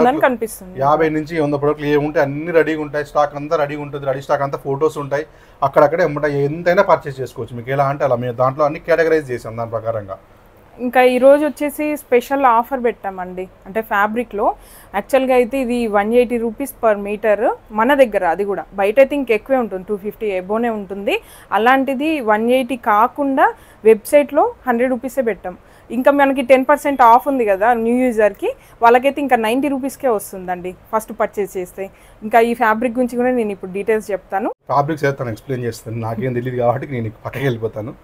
50 నుంచి 100 ప్రొడక్ట్లు ఏముంటే అన్ని రెడీగా ఉంటాయి, స్టాక్ అంతా రెడీగా ఉంటుంది, రెడీ స్టాక్ అంతా ఫొటోస్ ఉంటాయి, అక్కడక్కడే ఎంతైనా పర్చేస్ చేసుకోవచ్చు. మీకు ఎలా అంటే అలా మేము దాంట్లో అన్ని కేటగరైజ్ చేసాం దాని ప్రకారంగా. ఇంకా ఈరోజు వచ్చేసి స్పెషల్ ఆఫర్ పెట్టామండి, అంటే ఫ్యాబ్రిక్లో. యాక్చువల్గా అయితే ఇది 180 రూపీస్ పర్ మీటర్ మన దగ్గర, అది కూడా బయట అయితే ఇంకెక్కువే ఉంటుంది, 250 ఎబోనే ఉంటుంది. అలాంటిది 180 కాకుండా వెబ్సైట్లో 100 రూపీసే పెట్టాం. ఇంకా మనకి 10% ఆఫ్ ఉంది కదా న్యూ యూజర్కి, వాళ్ళకైతే ఇంకా 90 రూపీస్కే వస్తుందండి ఫస్ట్ పర్చేస్ చేస్తే. ఇంకా ఈ ఫ్యాబ్రిక్ గురించి కూడా నేను ఇప్పుడు డీటెయిల్స్ చెప్తాను. ఫ్యాబ్రిక్స్ అయితే ఎక్స్ప్లెయిన్ చేస్తాను, నాకేం తెలియదు కాబట్టి నేను పక్కకి వెళ్ళిపోతాను.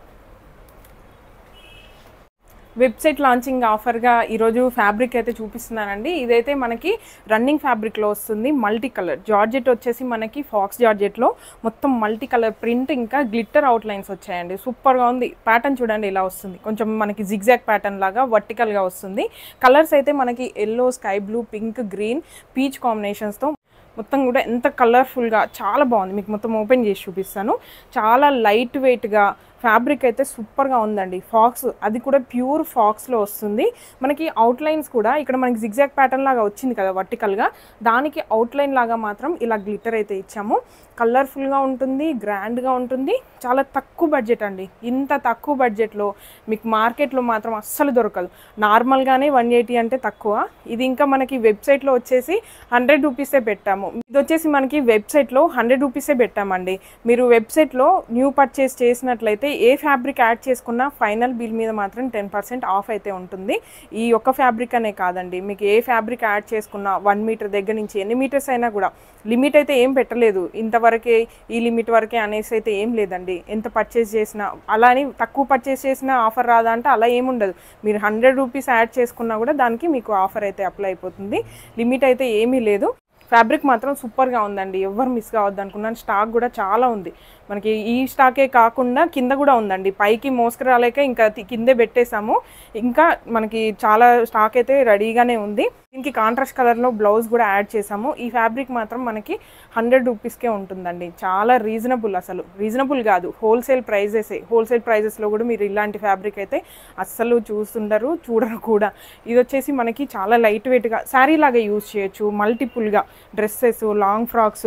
వెబ్సైట్ లాంచింగ్ ఆఫర్గా ఈరోజు ఫ్యాబ్రిక్ అయితే చూపిస్తున్నానండి. ఇదైతే మనకి రన్నింగ్ ఫ్యాబ్రిక్లో వస్తుంది, మల్టీ కలర్ జార్జెట్ వచ్చేసి మనకి ఫాక్స్ జార్జెట్లో మొత్తం మల్టీ కలర్ ప్రింట్ ఇంకా గ్లిట్టర్ అవుట్లైన్స్ వచ్చాయండి. సూపర్గా ఉంది. ప్యాటర్న్ చూడండి ఇలా వస్తుంది, కొంచెం మనకి జిగ్జాగ్ ప్యాటర్న్ లాగా వర్టికల్గా వస్తుంది. కలర్స్ అయితే మనకి yellow, sky blue, pink, green, peach కాంబినేషన్స్తో మొత్తం కూడా ఎంత కలర్ఫుల్గా చాలా బాగుంది. మీకు మొత్తం ఓపెన్ చేసి చూపిస్తాను. చాలా లైట్ వెయిట్గా ఫ్యాబ్రిక్ అయితే సూపర్గా ఉందండి. ఫాక్స్, అది కూడా ప్యూర్ ఫాక్స్లో వస్తుంది. మనకి అవుట్లైన్స్ కూడా ఇక్కడ మనకి జిగ్జాగ్ ప్యాటర్న్ లాగా వచ్చింది కదా వర్టికల్గా, దానికి అవుట్లైన్ లాగా మాత్రం ఇలా గ్లిటర్ అయితే ఇచ్చాము. కలర్ఫుల్గా ఉంటుంది, గ్రాండ్గా ఉంటుంది. చాలా తక్కువ బడ్జెట్ అండి. ఇంత తక్కువ బడ్జెట్లో మీకు మార్కెట్లో మాత్రం అస్సలు దొరకదు. నార్మల్గానే 180 అంటే తక్కువ, ఇది ఇంకా మనకి వెబ్సైట్లో వచ్చేసి 100 రూపీసే పెట్టాము. ఇది వచ్చేసి మనకి వెబ్సైట్లో 100 రూపీసే పెట్టామండి. మీరు వెబ్సైట్లో న్యూ పర్చేస్ చేసినట్లయితే ఏ ఫ్యాబ్రిక్ యాడ్ చేసుకున్నా ఫైనల్ బిల్ మీద మాత్రం 10% ఆఫ్ అయితే ఉంటుంది. ఈ ఒక్క ఫ్యాబ్రిక్ అనే కాదండి, మీకు ఏ ఫ్యాబ్రిక్ యాడ్ చేసుకున్నా 1 మీటర్ దగ్గర నుంచి ఎన్ని మీటర్స్ అయినా కూడా లిమిట్ అయితే ఏం పెట్టలేదు. ఇంతవరకే ఈ లిమిట్ వరకే అనేసి అయితే ఏం లేదండి. ఎంత పర్చేస్ చేసినా, అలా అని తక్కువ పర్చేస్ చేసినా ఆఫర్ రాదా అంటే అలా ఏముండదు. మీరు 100 రూపీస్ యాడ్ చేసుకున్నా కూడా దానికి మీకు ఆఫర్ అయితే అప్లై అయిపోతుంది. లిమిట్ అయితే ఏమీ లేదు. ఫ్యాబ్రిక్ మాత్రం సూపర్గా ఉందండి, ఎవరు మిస్ కావద్దు అనుకున్నాను. స్టాక్ కూడా చాలా ఉంది మనకి. ఈ స్టాకే కాకుండా కింద కూడా ఉందండి, పైకి మోసుకురాలేక ఇంకా కిందే పెట్టేసాము. ఇంకా మనకి చాలా స్టాక్ అయితే రెడీగానే ఉంది. దీనికి కాంట్రాస్ట్ కలర్లో బ్లౌజ్ కూడా యాడ్ చేసాము. ఈ ఫ్యాబ్రిక్ మాత్రం మనకి 100 రూపీస్కే ఉంటుందండి. చాలా రీజనబుల్, అసలు రీజనబుల్ కాదు, హోల్సేల్ ప్రైజెసే. హోల్సేల్ ప్రైజెస్లో కూడా మీరు ఇలాంటి ఫ్యాబ్రిక్ అయితే అస్సలు చూస్తుండరు, చూడరు కూడా. ఇది వచ్చేసి మనకి చాలా లైట్ వెయిట్గా శారీ లాగా యూజ్ చేయొచ్చు. మల్టిపుల్గా dresses, long frocks,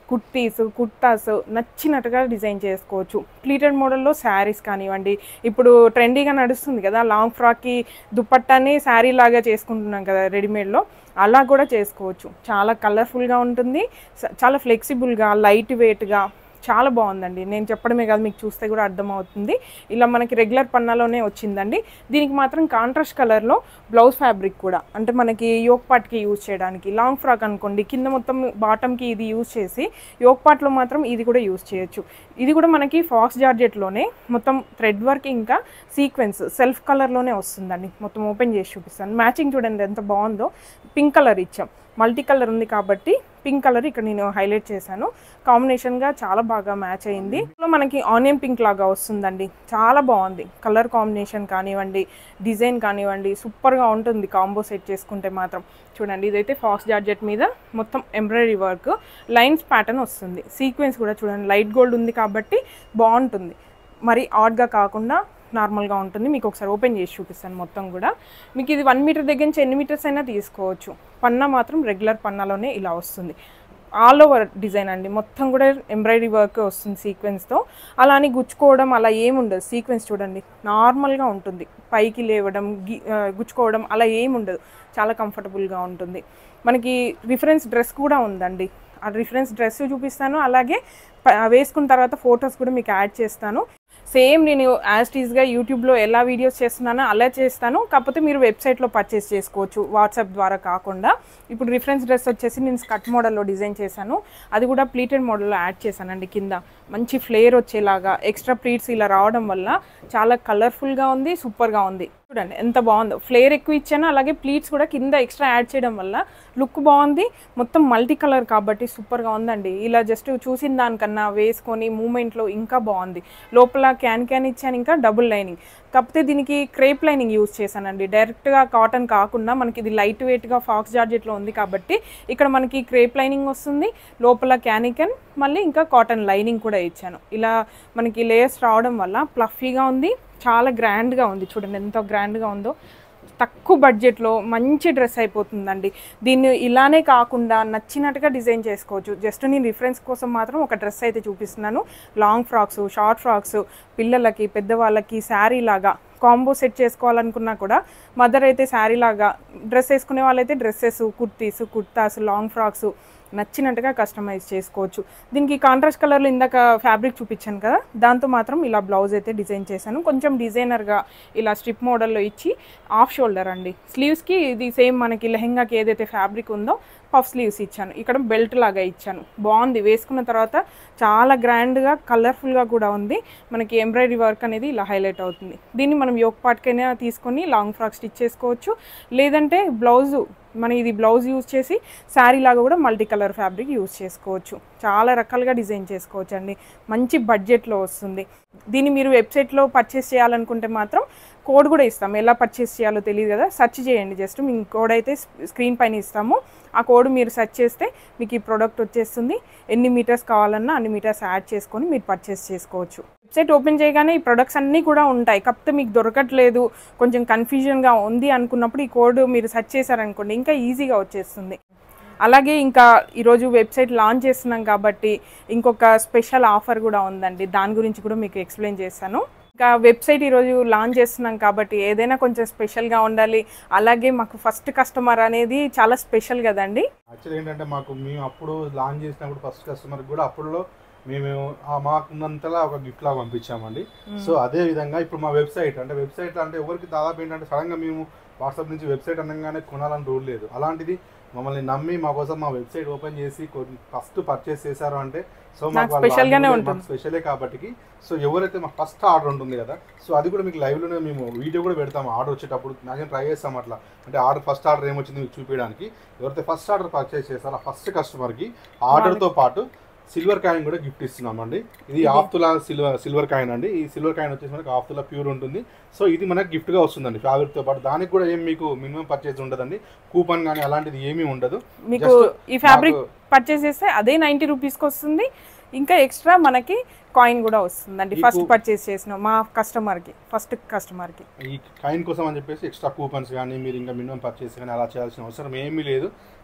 kurtis, kurtas నచ్చినట్టుగా డిజైన్ చేసుకోవచ్చు. ప్లీటెడ్ మోడల్లో శారీస్ కానివ్వండి, ఇప్పుడు ట్రెండీగా నడుస్తుంది కదా లాంగ్ ఫ్రాక్కి దుపట్టాని శారీ లాగా చేసుకుంటున్నాం కదా రెడీమేడ్లో, అలా కూడా చేసుకోవచ్చు. చాలా కలర్ఫుల్గా ఉంటుంది, చాలా ఫ్లెక్సిబుల్గా, లైట్ వెయిట్గా చాలా బాగుందండి. నేను చెప్పడమే కాదు, మీకు చూస్తే కూడా అర్థమవుతుంది. ఇలా మనకి రెగ్యులర్ పన్నాలోనే వచ్చిందండి. దీనికి మాత్రం కాంట్రాస్ట్ కలర్లో బ్లౌజ్ ఫ్యాబ్రిక్ కూడా, అంటే మనకి యోక్ పార్ట్కి యూజ్ చేయడానికి. లాంగ్ ఫ్రాక్ అనుకోండి, కింద మొత్తం బాటమ్కి ఇది యూజ్ చేసి యోక్ పార్ట్లో మాత్రం ఇది కూడా యూజ్ చేయొచ్చు. ఇది కూడా మనకి ఫాక్స్ జార్జెట్లోనే మొత్తం థ్రెడ్ వర్క్ ఇంకా సీక్వెన్స్ సెల్ఫ్ కలర్లోనే వస్తుందండి. మొత్తం ఓపెన్ చేసి చూపిస్తాను. మ్యాచింగ్ చూడండి ఎంత బాగుందో. పింక్ కలర్ ఇచ్చాం, మల్టీ కలర్ ఉంది కాబట్టి పింక్ కలర్ ఇక్కడ నేను హైలైట్ చేశాను. కాంబినేషన్గా చాలా బాగా మ్యాచ్ అయింది. మనకి ఆనియన్ పింక్ లాగా వస్తుందండి, చాలా బాగుంది. కలర్ కాంబినేషన్ కానివ్వండి, డిజైన్ కానివ్వండి, సూపర్గా ఉంటుంది కాంబో సెట్ చేసుకుంటే మాత్రం. చూడండి, ఇదైతే ఫాక్స్ జార్జెట్ మీద మొత్తం ఎంబ్రాయిడరీ వర్క్, లైన్స్ ప్యాటర్న్ వస్తుంది. సీక్వెన్స్ కూడా చూడండి, లైట్ గోల్డ్ ఉంది కాబట్టి బాగుంటుంది. మరి ఆడ్గా కాకుండా నార్మల్గా ఉంటుంది. మీకు ఒకసారి ఓపెన్ చేసి చూపిస్తాను మొత్తం కూడా. మీకు ఇది 1 మీటర్ దగ్గర నుంచి ఎన్ని మీటర్స్ అయినా తీసుకోవచ్చు. పన్నా మాత్రం రెగ్యులర్ పన్నాలోనే ఇలా వస్తుంది. ఆల్ ఓవర్ డిజైన్ అండి, మొత్తం కూడా ఎంబ్రాయిడరీ వర్క్ వస్తుంది సీక్వెన్స్తో. అలా అని గుచ్చుకోవడం అలా ఏముండదు. సీక్వెన్స్ చూడండి నార్మల్గా ఉంటుంది, పైకి లేవడం గుచ్చుకోవడం అలా ఏముండదు. చాలా కంఫర్టబుల్గా ఉంటుంది. మనకి రిఫరెన్స్ డ్రెస్ కూడా ఉందండి, ఆ రిఫరెన్స్ డ్రెస్ చూపిస్తాను. అలాగే వేసుకున్న తర్వాత ఫొటోస్ కూడా మీకు యాడ్ చేస్తాను. సేమ్ నేను యాజ్ టీజ్గా యూట్యూబ్లో ఎలా వీడియోస్ చేస్తున్నానో అలా చేస్తాను. కాకపోతే మీరు వెబ్సైట్లో పర్చేస్ చేసుకోవచ్చు, వాట్సాప్ ద్వారా కాకుండా. ఇప్పుడు రిఫరెన్స్ డ్రెస్ వచ్చేసి నేను స్కర్ట్ మోడల్లో డిజైన్ చేశాను. అది కూడా ప్లీటెడ్ మోడల్లో యాడ్ చేశానండి. కింద మంచి ఫ్లేర్ వచ్చేలాగా ఎక్స్ట్రా ప్లీట్స్ ఇలా రావడం వల్ల చాలా కలర్ఫుల్గా ఉంది, సూపర్గా ఉంది. చూడండి ఎంత బాగుందో. ఫ్లేర్ ఎక్కువ ఇచ్చాను, అలాగే ప్లీట్స్ కూడా కింద ఎక్స్ట్రా యాడ్ చేయడం వల్ల లుక్ బాగుంది. మొత్తం మల్టీ కలర్ కాబట్టి సూపర్గా ఉందండి. ఇలా జస్ట్ చూసిన దానికన్నా వేసుకొని మూమెంట్లో ఇంకా బాగుంది. లోపల క్యాన్ ఇచ్చాను, ఇంకా డబుల్ లైనింగ్. కాకపోతే దీనికి క్రేప్ లైనింగ్ యూజ్ చేశానండి. డైరెక్ట్గా కాటన్ కాకుండా మనకి ఇది లైట్ వెయిట్గా ఫాక్స్ జార్జెట్లో ఉంది కాబట్టి ఇక్కడ మనకి క్రేప్ లైనింగ్ వస్తుంది, లోపల క్యానికన్, మళ్ళీ ఇంకా కాటన్ లైనింగ్ కూడా ఇచ్చాను. ఇలా మనకి లేయర్స్ రావడం వల్ల ప్లఫీగా ఉంది, చాలా గ్రాండ్గా ఉంది. చూడండి ఎంత గ్రాండ్గా ఉందో. తక్కువ బడ్జెట్లో మంచి డ్రెస్ అయిపోతుందండి. దీన్ని ఇలానే కాకుండా నచ్చినట్టుగా డిజైన్ చేసుకోవచ్చు. జస్ట్ నేను రిఫరెన్స్ కోసం మాత్రం ఒక డ్రెస్ అయితే చూపిస్తున్నాను. లాంగ్ ఫ్రాక్స్, షార్ట్ ఫ్రాక్స్, పిల్లలకి, పెద్దవాళ్ళకి శారీ లాగా కాంబో సెట్ చేసుకోవాలనుకున్నా కూడా, మదర్ అయితే శారీ లాగా, డ్రెస్ వేసుకునే వాళ్ళైతే dresses, kurtis, kurtas, long frocks నచ్చినట్టుగా కస్టమైజ్ చేసుకోవచ్చు. దీనికి కాంట్రాస్ట్ కలర్లో ఇందాక ఫ్యాబ్రిక్ చూపించాను కదా, దాంతో మాత్రం ఇలా బ్లౌజ్ అయితే డిజైన్ చేశాను. కొంచెం డిజైనర్గా ఇలా స్ట్రిప్ మోడల్లో ఇచ్చి ఆఫ్ షోల్డర్ అండి. స్లీవ్స్కి ఇది సేమ్ మనకి లెహెంగాకి ఏదైతే ఫ్యాబ్రిక్ ఉందో పఫ్ స్లీవ్స్ ఇచ్చాను. ఇక్కడ బెల్ట్ లాగా ఇచ్చాను. బాగుంది. వేసుకున్న తర్వాత చాలా గ్రాండ్గా, కలర్ఫుల్గా కూడా ఉంది. మనకి ఎంబ్రాయిడరీ వర్క్ అనేది ఇలా హైలైట్ అవుతుంది. దీన్ని మనం యోక్ పార్ట్కైనా తీసుకొని లాంగ్ ఫ్రాక్ స్టిచ్ చేసుకోవచ్చు. లేదంటే బ్లౌజు, మనం ఇది బ్లౌజ్ యూజ్ చేసి శారీ లాగా కూడా మల్టీ కలర్ ఫ్యాబ్రిక్ యూజ్ చేసుకోవచ్చు. చాలా రకాలుగా డిజైన్ చేసుకోవచ్చు అండి. మంచి బడ్జెట్లో వస్తుంది. దీన్ని మీరు వెబ్సైట్లో పర్చేస్ చేయాలనుకుంటే మాత్రం కోడ్ కూడా ఇస్తాము. ఎలా పర్చేస్ చేయాలో తెలియదు కదా, సెర్చ్ చేయండి. జస్ట్ మీ కోడ్ అయితే స్క్రీన్ పైన ఇస్తాము. ఆ కోడ్ మీరు సెర్చ్ చేస్తే మీకు ఈ ప్రోడక్ట్ వచ్చేస్తుంది. ఎన్ని మీటర్స్ కావాలన్నా అన్ని మీటర్స్ యాడ్ చేసుకొని మీరు పర్చేస్ చేసుకోవచ్చు. వెబ్సైట్ ఓపెన్ చేయగానే ఈ ప్రొడక్ట్స్ అన్నీ కూడా ఉంటాయి. కాకపోతే మీకు దొరకట్లేదు, కొంచెం కన్ఫ్యూజన్గా ఉంది అనుకున్నప్పుడు ఈ కోడ్ మీరు సెర్చ్ చేశారనుకోండి, ఇంకా ఈజీగా వచ్చేస్తుంది. అలాగే ఇంకా ఈరోజు వెబ్సైట్ లాంచ్ చేస్తున్నాం కాబట్టి ఇంకొక స్పెషల్ ఆఫర్ కూడా ఉందండి. దాని గురించి కూడా మీకు ఎక్స్ప్లెయిన్ చేస్తాను. ఇంకా వెబ్సైట్ ఈరోజు లాంచ్ చేస్తున్నాం కాబట్టి ఏదైనా కొంచెం స్పెషల్గా ఉండాలి. అలాగే మాకు ఫస్ట్ కస్టమర్ అనేది చాలా స్పెషల్ కదండి. యాక్చువల్లీ ఏంటంటే మేము అప్పుడు లాంచ్ చేసినప్పుడు ఫస్ట్ కస్టమర్కి కూడా అప్పుడులో మేము మాకున్నంతలా ఒక గిఫ్ట్ లాగా పంపించామండి. సో అదే విధంగా ఇప్పుడు మా వెబ్సైట్ అంటే ఎవరికి దాదాపు ఏంటంటే సడన్గా మేము వాట్సాప్ నుంచి వెబ్సైట్ అనగానే కొనాలని రూల్ లేదు. అలాంటిది మమ్మల్ని నమ్మి మా కోసం మా వెబ్సైట్ ఓపెన్ చేసి ఫస్ట్ పర్చేస్ చేశారు అంటే సో మాకు స్పెషలే కాబట్టి. సో ఎవరైతే మా ఫస్ట్ ఆర్డర్ ఉంటుంది కదా, సో అది కూడా మీకు లైవ్లోనే మేము వీడియో కూడా పెడతాము. ఆర్డర్ వచ్చేటప్పుడు మ్యాక్సిమం ట్రై చేస్తాం అట్లా, అంటే ఫస్ట్ ఆర్డర్ ఏమొచ్చింది మీకు చూపించడానికి. ఎవరైతే ఫస్ట్ ఆర్డర్ పర్చేస్ చేస్తారో ఆ ఫస్ట్ కస్టమర్కి ఆర్డర్తో పాటు సిల్వర్ కాయిన్ కూడా గిఫ్ట్ ఇస్తున్నామండి. ఇది హాఫ్ తులా సిల్వర్ కాయిన్ అండి. ఈ సిల్వర్ కాయిన్ వచ్చేసి మనకి హాఫ్ తులా ప్యూర్ ఉంటుంది. సో ఇది మనకి గిఫ్ట్గా వస్తుందండి ఫ్యాబ్రిక్తో పాటు. దానికి కూడా ఏం మీకు మినిమం పర్చేజ్ ఉండదండి, కూపన్ కానీ అలాంటిది ఏమీ ఉండదు. మీకు ఈ ఫ్యాబ్రిక్ పర్చేజ్ చేస్తే అదే 90 రూపీస్కి వస్తుంది. ఇంకా ఎక్స్ట్రా మనకి కాయిన్ కూడా వస్తుందండి ఫస్ట్ పర్చేస్ చేసిన మా కస్టమర్కి, ఫస్ట్ కస్టమర్కి. ఈ కాయిన్ కోసం అని చెప్పేసి ఎక్స్ట్రా కూపన్స్ కానీ మీరు ఇంకా మినిమం పర్చేస్ కానీ అలా చేయాల్సిన అవసరం ఏమీ లేదు.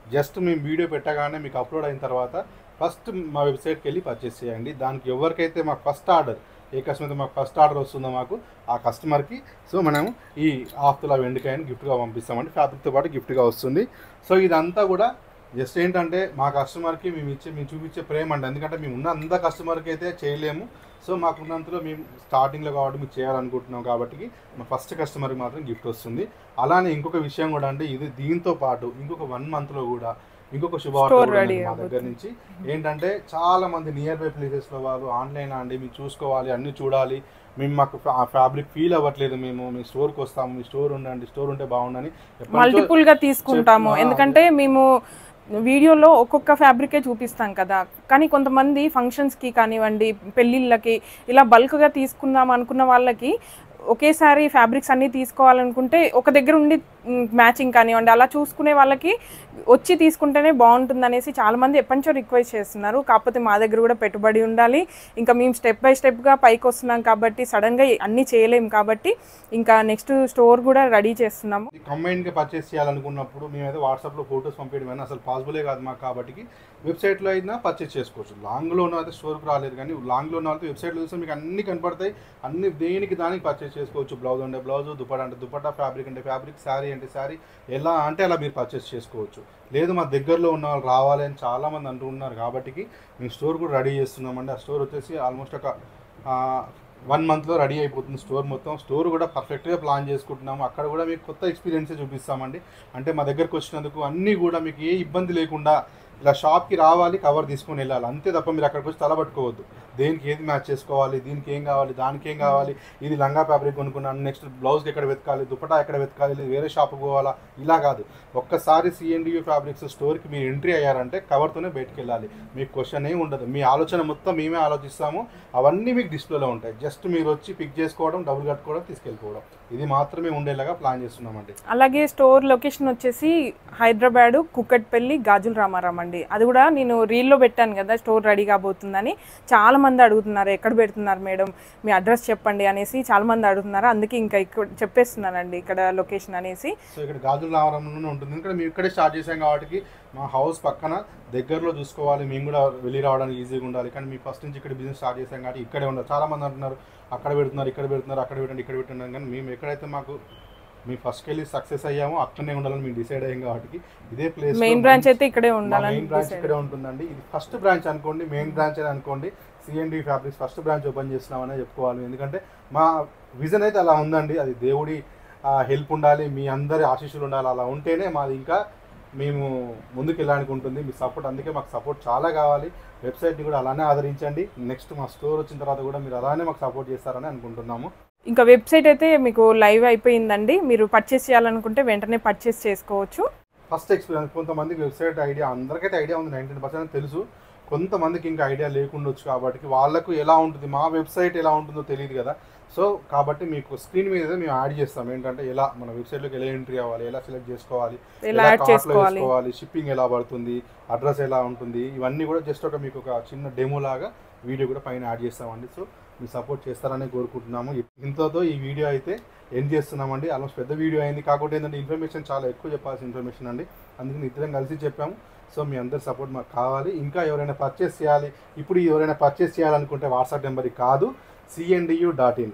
జస్ట్ మేము వీడియో పెట్టగానే మీకు అప్లోడ్ అయిన తర్వాత ఫస్ట్ మా వెబ్సైట్కి వెళ్ళి పర్చేస్ చేయండి. దానికి ఎవరికైతే మాకు ఫస్ట్ ఆర్డర్, ఏ కస్టమర్ అయితే మాకు ఫస్ట్ ఆర్డర్ వస్తుందో మాకు ఆ కస్టమర్కి సో మనం ఈ ఆఫ్తుల వెండికాయని గిఫ్ట్గా పంపిస్తామండి. ఫ్యాబ్రిక్తో పాటు గిఫ్ట్గా వస్తుంది. సో ఇదంతా కూడా జస్ట్ ఏంటంటే మా కస్టమర్కి మేము చూపించే ప్రేమ అండి. ఎందుకంటే మేము ఉన్న అంత కస్టమర్కి అయితే చేయలేము. సో మాకున్నంతలో మేము స్టార్టింగ్లో కాబట్టి మీకు చేయాలనుకుంటున్నాం కాబట్టి మా ఫస్ట్ కస్టమర్కి మాత్రం గిఫ్ట్ వస్తుంది. అలానే ఇంకొక విషయం కూడా అంటే ఇది దీంతో పాటు ఇంకొక 1 మంత్లో కూడా ఇంకొక శుభవార్త మా దగ్గర నుంచి ఏంటంటే చాలా మంది నియర్ బై ప్లేసెస్లో వాళ్ళు ఆన్లైన్ అండి మేము చూసుకోవాలి, అన్నీ చూడాలి, మేము మాకు ఫ్యాబ్రిక్ ఫీల్ అవ్వట్లేదు, మేము మీ స్టోర్కి వస్తాము, మీ స్టోర్ ఉండండి, స్టోర్ ఉంటే బాగుండని మల్టిపుల్గా తీసుకుంటాము. ఎందుకంటే మేము వీడియోలో ఒక్కొక్క ఫ్యాబ్రికే చూపిస్తాం కదా, కానీ కొంతమంది ఫంక్షన్స్కి కానివ్వండి, పెళ్ళిళ్ళకి ఇలా బల్క్గా తీసుకుందాం అనుకున్న వాళ్ళకి ఒకేసారి ఫ్యాబ్రిక్స్ అన్నీ తీసుకోవాలనుకుంటే ఒక దగ్గర ఉండి మ్యాచింగ్ కానివ్వండి అలా చూసుకునే వాళ్ళకి వచ్చి తీసుకుంటేనే బాగుంటుంది అనేసి చాలామంది ఎప్పటి నుంచో రిక్వెస్ట్ చేస్తున్నారు. కాకపోతే మా దగ్గర కూడా పెట్టుబడి ఉండాలి, ఇంకా మేము స్టెప్ బై స్టెప్గా పైకి వస్తున్నాం కాబట్టి సడన్గా అన్నీ చేయలేము కాబట్టి ఇంకా నెక్స్ట్ స్టోర్ కూడా రెడీ చేస్తున్నాము. కంబైన్గా పర్చేస్ చేయాలనుకున్నప్పుడు మేమైతే వాట్సాప్లో ఫొటోస్ పంపించడం అసలు పాసిబులే కాదు మాకు. కాబట్టి వెబ్సైట్లో అయినా పర్చేస్ చేసుకోవచ్చు. లాంగ్లో ఉన్న అయితే స్టోర్కి రాలేదు, కానీ లాంగ్లో ఉన్న అయితే వెబ్సైట్లో చూస్తే మీకు అన్నీ కనపడతాయి, అన్ని దేనికి దానికి పర్చేస్ చేసుకోవచ్చు. బ్లౌజ్ అంటే బ్లౌజ్, దుపట్టా అంటే దుపట్టా, ఫ్యాబ్రిక్ అంటే ఫ్యాబ్రిక్, శారీ అంటే శారీ, ఎలా అంటే అలా మీరు పర్చేస్ చేసుకోవచ్చు. లేదు మా దగ్గరలో ఉన్న వాళ్ళు రావాలి అని చాలామంది అంటూ ఉన్నారు కాబట్టి మేము స్టోర్ కూడా రెడీ చేస్తున్నామండి. ఆ స్టోర్ వచ్చేసి ఆల్మోస్ట్ ఒక 1 మంత్లో రెడీ అయిపోతుంది స్టోర్ మొత్తం. స్టోర్ కూడా పర్ఫెక్ట్గా ప్లాన్ చేసుకుంటున్నాము. అక్కడ కూడా మీకు కొత్త ఎక్స్పీరియన్సే చూపిస్తామండి. అంటే మా దగ్గరకు వచ్చినందుకు అన్నీ కూడా మీకు ఏ ఇబ్బంది లేకుండా ఇలా షాప్కి రావాలి, కవర్ తీసుకొని వెళ్ళాలి అంతే తప్ప మీరు అక్కడికి వచ్చి తలబట్టుకోవద్దు. దేనికి ఏది మ్యాచ్ చేసుకోవాలి, దీనికి ఏం కావాలి, దానికి ఏం కావాలి, ఇది లంగా ఫ్యాబ్రిక్ కొనుక్కున్నాను, నెక్స్ట్ బ్లౌజ్కి ఎక్కడ వెతకాలి, దుపట్టా ఎక్కడ వెతకాలి, లేదు వేరే షాప్కి పోవాలా, ఇలా కాదు. ఒక్కసారి C&U ఫ్యాబ్రిక్స్ స్టోర్కి మీరు ఎంట్రీ అయ్యారంటే కవర్తోనే బయటకు వెళ్ళాలి. మీకు క్వశ్చన్ ఏమి ఉండదు. మీ ఆలోచన మొత్తం మేమే ఆలోచిస్తాము, అవన్నీ మీకు డిస్ప్లేలో ఉంటాయి. జస్ట్ మీరు వచ్చి పిక్ చేసుకోవడం, డబ్బులు కట్టుకోవడం, తీసుకెళ్ళిపోవడం, ఇది మాత్రమే ఉండేలాగా ప్లాన్ చేస్తున్నామండి. అలాగే స్టోర్ లొకేషన్ వచ్చేసి హైదరాబాద్ కుక్కట్పల్లి గాజుల రామారాం అండి. అది కూడా నేను రీల్లో పెట్టాను కదా స్టోర్ రెడీ కాబోతుందని. చాలా మంది అడుగుతున్నారు ఎక్కడ పెడుతున్నారు మేడం, మీ అడ్రస్ చెప్పండి అనేసి చాలా మంది అడుగుతున్నారు. అందుకే ఇంకా ఇక్కడ చెప్పేస్తున్నానండి ఇక్కడ లొకేషన్ అనేసి. సో ఇక్కడ గాజుల రామారంలోనే ఉంటుంది. ఇక్కడ మేము ఇక్కడే స్టార్ట్ చేసాం కాబట్టి మా హౌస్ పక్కన దగ్గరలో చూసుకోవాలి, మేము కూడా వెళ్ళి రావడానికి ఈజీగా ఉండాలి. కానీ మీ ఫస్ట్ నుంచి ఇక్కడ బిజినెస్ స్టార్ట్ చేసాం కాబట్టి ఇక్కడే ఉండాలి. చాలా మంది అంటున్నారు అక్కడ పెడుతున్నారు, ఇక్కడ పెడుతున్నారు, అక్కడ పెట్టండి, ఇక్కడ పెట్టండి. కానీ మేము ఎక్కడైతే మాకు మేము ఫస్ట్కి వెళ్ళి సక్సెస్ అయ్యామో అక్కడనే ఉండాలని మేము డిసైడ్ అయ్యాం కాబట్టి ఇదే ప్లేస్. మెయిన్ బ్రాంచ్ అయితే ఇక్కడే ఉండాలి. మెయిన్ బ్రాంచ్ ఇక్కడే ఉంటుందండి. ఇది ఫస్ట్ బ్రాంచ్ అనుకోండి, మెయిన్ బ్రాంచ్ అని అనుకోండి. C&U fabrics first branch open చేస్తున్నామనే చెప్పుకోవాలి. ఎందుకంటే మా విజన్ అయితే అలా ఉందండి. అది దేవుడి హెల్ప్ ఉండాలి, మీ అందరి ఆశీస్సులు ఉండాలి. అలా ఉంటేనే మాది ఇంకా మేము ముందుకు వెళ్ళడానికి ఉంటుంది. మీ సపోర్ట్, అందుకే మాకు సపోర్ట్ చాలా కావాలి. వెబ్సైట్ని కూడా అలానే ఆదరించండి. నెక్స్ట్ మా స్టోర్ వచ్చిన తర్వాత కూడా మీరు అలానే మాకు సపోర్ట్ చేస్తారని అనుకుంటున్నాము. ఇంకా వెబ్సైట్ అయితే మీకు లైవ్ అయిపోయిందండి. మీరు పర్చేస్ చేయాలనుకుంటే వెంటనే పర్చేస్ చేసుకోవచ్చు. ఫస్ట్ ఎక్స్పీరియన్స్ కొంతమందికి వెబ్సైట్ ఐడియా, అందరికైతే ఐడియా ఉంది, 99% తెలుసు. కొంతమందికి ఇంకా ఐడియా లేకుండొచ్చు కాబట్టి వాళ్ళకు ఎలా ఉంటుంది, మా వెబ్సైట్ ఎలా ఉంటుందో తెలియదు కదా. సో కాబట్టి మీకు స్క్రీన్ మీద మేము యాడ్ చేస్తాం ఏంటంటే ఎలా మన వెబ్సైట్లోకి ఎలా ఎంట్రీ అవ్వాలి, ఎలా సెలెక్ట్ చేసుకోవాలి, ఎలా చేసుకోవాలి, షిప్పింగ్ ఎలా పడుతుంది, అడ్రస్ ఎలా ఉంటుంది, ఇవన్నీ కూడా జస్ట్ ఒక మీకు ఒక చిన్న డెమో లాగా వీడియో కూడా పైన యాడ్ చేస్తామండి. సో మీరు సపోర్ట్ చేస్తారని కోరుకుంటున్నాము. ఇంతతో ఈ వీడియో అయితే ఎండ్ చేస్తున్నామండి. ఆల్మోస్ట్ పెద్ద వీడియో అయింది, కాకపోతే ఏంటంటే ఇన్ఫర్మేషన్ చాలా ఎక్కువ చెప్పాల్సిన ఇన్ఫర్మేషన్ అండి. అందుకని ఇద్దరం కలిసి చెప్పాము. సో మీ అందరి సపోర్ట్ మాకు కావాలి. ఇంకా ఎవరైనా పర్చేస్ చేయాలి, ఇప్పుడు ఎవరైనా పర్చేస్ చేయాలనుకుంటే వాట్సాప్ నెంబర్కి కాదు, cndu.in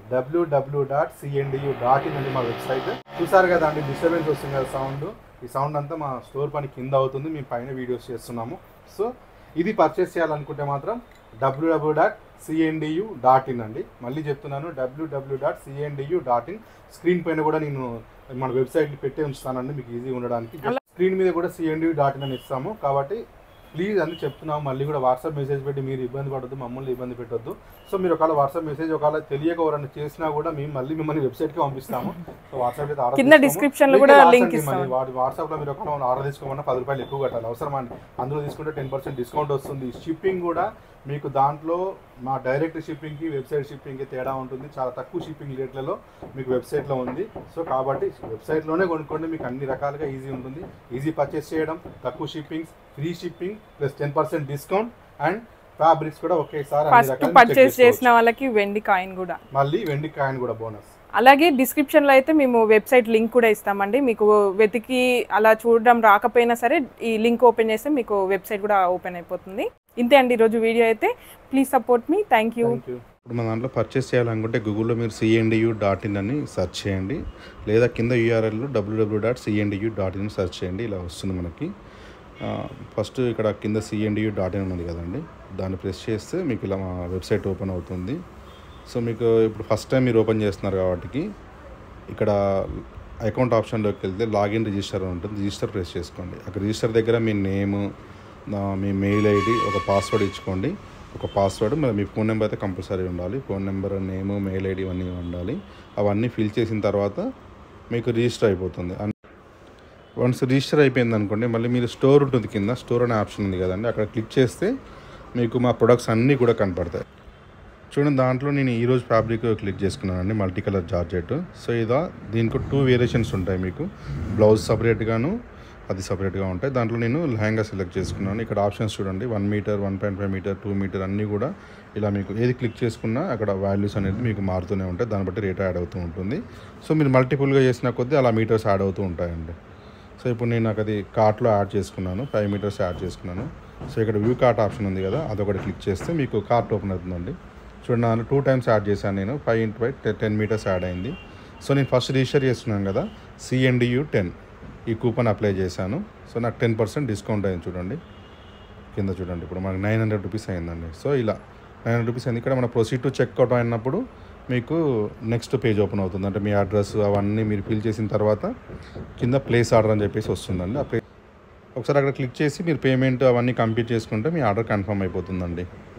www.cndu.in అని మా వెబ్సైట్. చూసారు కదా అండి, డిస్టర్బెన్స్ వస్తుంది కదా సౌండ్. ఈ సౌండ్ అంతా మా స్టోర్ పని కింద అవుతుంది, మేము పైన వీడియోస్ చేస్తున్నాము. సో ఇది పర్చేస్ చేయాలనుకుంటే మాత్రం www.cndu.in అండి. మళ్ళీ చెప్తున్నాను, www.cndu.in. స్క్రీన్ పైన కూడా నేను మన వెబ్సైట్ని పెట్టి ఉంచుతానండి మీకు ఈజీ ఉండడానికి. స్క్రీన్ మీద కూడా cndu.in అని ఇస్తాము. కాబట్టి ప్లీజ్ అని చెప్తున్నాము. మళ్ళీ కూడా వాట్సాప్ మెసేజ్ పెట్టి మీరు ఇబ్బంది పడొద్దు, మమ్మల్ని ఇబ్బంది పెట్టొద్దు. సో మీరు ఒకవేళ వాట్సాప్ మెసేజ్ ఒకవేళ తెలియక ఎవరైనా చేసినా కూడా మేము మళ్ళీ మిమ్మల్ని వెబ్సైట్కి పంపిస్తాము. సో వాట్సాప్ అయితే కింద డిస్క్రిప్షన్లో కూడా లింక్ ఇస్తాము. వాట్సాప్లో మీరు ఒకవేళ ఆర్డర్ తీసుకోమన్నా ₹10 ఎక్కువ కట్టాలి, అవసరం అండి. అందులో తీసుకుంటే 10% డిస్కౌంట్ వస్తుంది. షిప్పింగ్ కూడా మీకు దాంట్లో మా డైరెక్ట్ షిప్పింగ్కి వెబ్సైట్ షిప్పింగ్కి తేడా ఉంటుంది. చాలా తక్కువ షిప్పింగ్ రేట్లలో మీకు వెబ్సైట్లో ఉంది. సో కాబట్టి వెబ్సైట్లోనే కొనుక్కోండి, మీకు అన్ని రకాలుగా ఈజీ ఉంటుంది. ఈజీ పర్చేస్ చేయడం, తక్కువ shippings, free shipping plus 10% discount and fabrics కూడా ఒకేసారి పర్చేస్ చేసిన వాళ్ళకి వెండి కాయిన్ కూడా, మళ్ళీ వెండి కాయిన్ కూడా బోనస్. అలాగే డిస్క్రిప్షన్లో అయితే మేము వెబ్సైట్ లింక్ కూడా ఇస్తామండి. మీకు వెతికి అలా చూడడం రాకపోయినా సరే ఈ లింక్ ఓపెన్ చేస్తే మీకు వెబ్సైట్ కూడా ఓపెన్ అయిపోతుంది. ఇంతే అండి ఈరోజు వీడియో అయితే. Please support me. Thank you. ఇప్పుడు మన దాంట్లో పర్చేస్ చేయాలనుకుంటే గూగుల్లో మీరు CNDU.in అని సెర్చ్ చేయండి, లేదా కింద URL www.cndu.in సెర్చ్ చేయండి. ఇలా వస్తుంది మనకి. ఫస్ట్ ఇక్కడ కింద CNDU.in ఉన్నది కదండి, దాన్ని ప్రెస్ చేస్తే మీకు ఇలా మా వెబ్సైట్ ఓపెన్ అవుతుంది. సో మీకు ఇప్పుడు ఫస్ట్ టైం మీరు ఓపెన్ చేస్తున్నారు కాబట్టి ఇక్కడ అకౌంట్ ఆప్షన్లోకి వెళ్తే లాగిన్ రిజిస్టర్ అని ఉంటుంది. రిజిస్టర్ ప్రెస్ చేసుకోండి. అక్కడ రిజిస్టర్ దగ్గర మీ నేము, మీ మెయిల్ ఐడి, ఒక పాస్వర్డ్ ఇచ్చుకోండి. ఒక పాస్వర్డ్, మరి మీ ఫోన్ నెంబర్ అయితే కంపల్సరీ ఉండాలి. Phone number, name, mail ID ఇవన్నీ ఉండాలి. అవన్నీ ఫిల్ చేసిన తర్వాత మీకు రిజిస్టర్ అయిపోతుంది. వన్స్ రిజిస్టర్ అయిపోయింది అనుకోండి, మళ్ళీ మీరు స్టోర్ ఉంటుంది, కింద స్టోర్ అనే ఆప్షన్ ఉంది కదండి, అక్కడ క్లిక్ చేస్తే మీకు మా ప్రొడక్ట్స్ అన్నీ కూడా కనపడతాయి. చూడండి, దాంట్లో నేను ఈరోజు ఫ్యాబ్రిక్ క్లిక్ చేసుకున్నానండి, మల్టీ కలర్ జార్జెట్. సో దీనికి 2 వేరియేషన్స్ ఉంటాయి. మీకు బ్లౌజ్ సపరేట్గాను, అది సపరేట్గా ఉంటాయి. దాంట్లో నేను లెహంగా సెలెక్ట్ చేసుకున్నాను. ఇక్కడ ఆప్షన్స్ చూడండి, 1 మీటర్, 1.5 మీటర్, 2 మీటర్ అన్నీ కూడా ఇలా మీకు ఏది క్లిక్ చేసుకున్నా అక్కడ వాల్యూస్ అనేది మీకు మారుతూనే ఉంటాయి. దాన్ని బట్టి రేట్ యాడ్ అవుతూ ఉంటుంది. సో మీరు మల్టిపుల్గా చేసిన కొద్దీ అలా మీటర్స్ యాడ్ అవుతూ ఉంటాయండి. సో ఇప్పుడు నేను నాకు అది కార్ట్లో యాడ్ చేసుకున్నాను, 5 మీటర్స్ యాడ్ చేసుకున్నాను. సో ఇక్కడ వ్యూ కార్ట్ ఆప్షన్ ఉంది కదా, అదొకటి క్లిక్ చేస్తే మీకు కార్ట్ ఓపెన్ అవుతుందండి. చూడండి, నేను 2 టైమ్స్ యాడ్ చేశాను. నేను 5 × 5 10 మీటర్స్ యాడ్ అయింది. సో నేను ఫస్ట్ రిజిస్టర్ చేస్తున్నాను కదా, CNDU10 ఈ కూపన్ అప్లై చేశాను. సో నాకు 10% డిస్కౌంట్ అయింది. చూడండి కింద చూడండి, ఇప్పుడు మనకు 900 రూపీస్ అయిందండి. సో ఇలా 900 రూపీస్ అయింది. ఇక్కడ మన ప్రొసీడ్ టు చెక్అవుట్ అయినప్పుడు మీకు నెక్స్ట్ పేజ్ ఓపెన్ అవుతుంది. అంటే మీ అడ్రస్ అవన్నీ మీరు ఫిల్ చేసిన తర్వాత కింద ప్లేస్ ఆర్డర్ అని చెప్పేసి వస్తుందండి. ఒకసారి అక్కడ క్లిక్ చేసి మీరు పేమెంట్ అవన్నీ కంప్లీట్ చేసుకుంటే మీ ఆర్డర్ కన్ఫర్మ్ అయిపోతుందండి.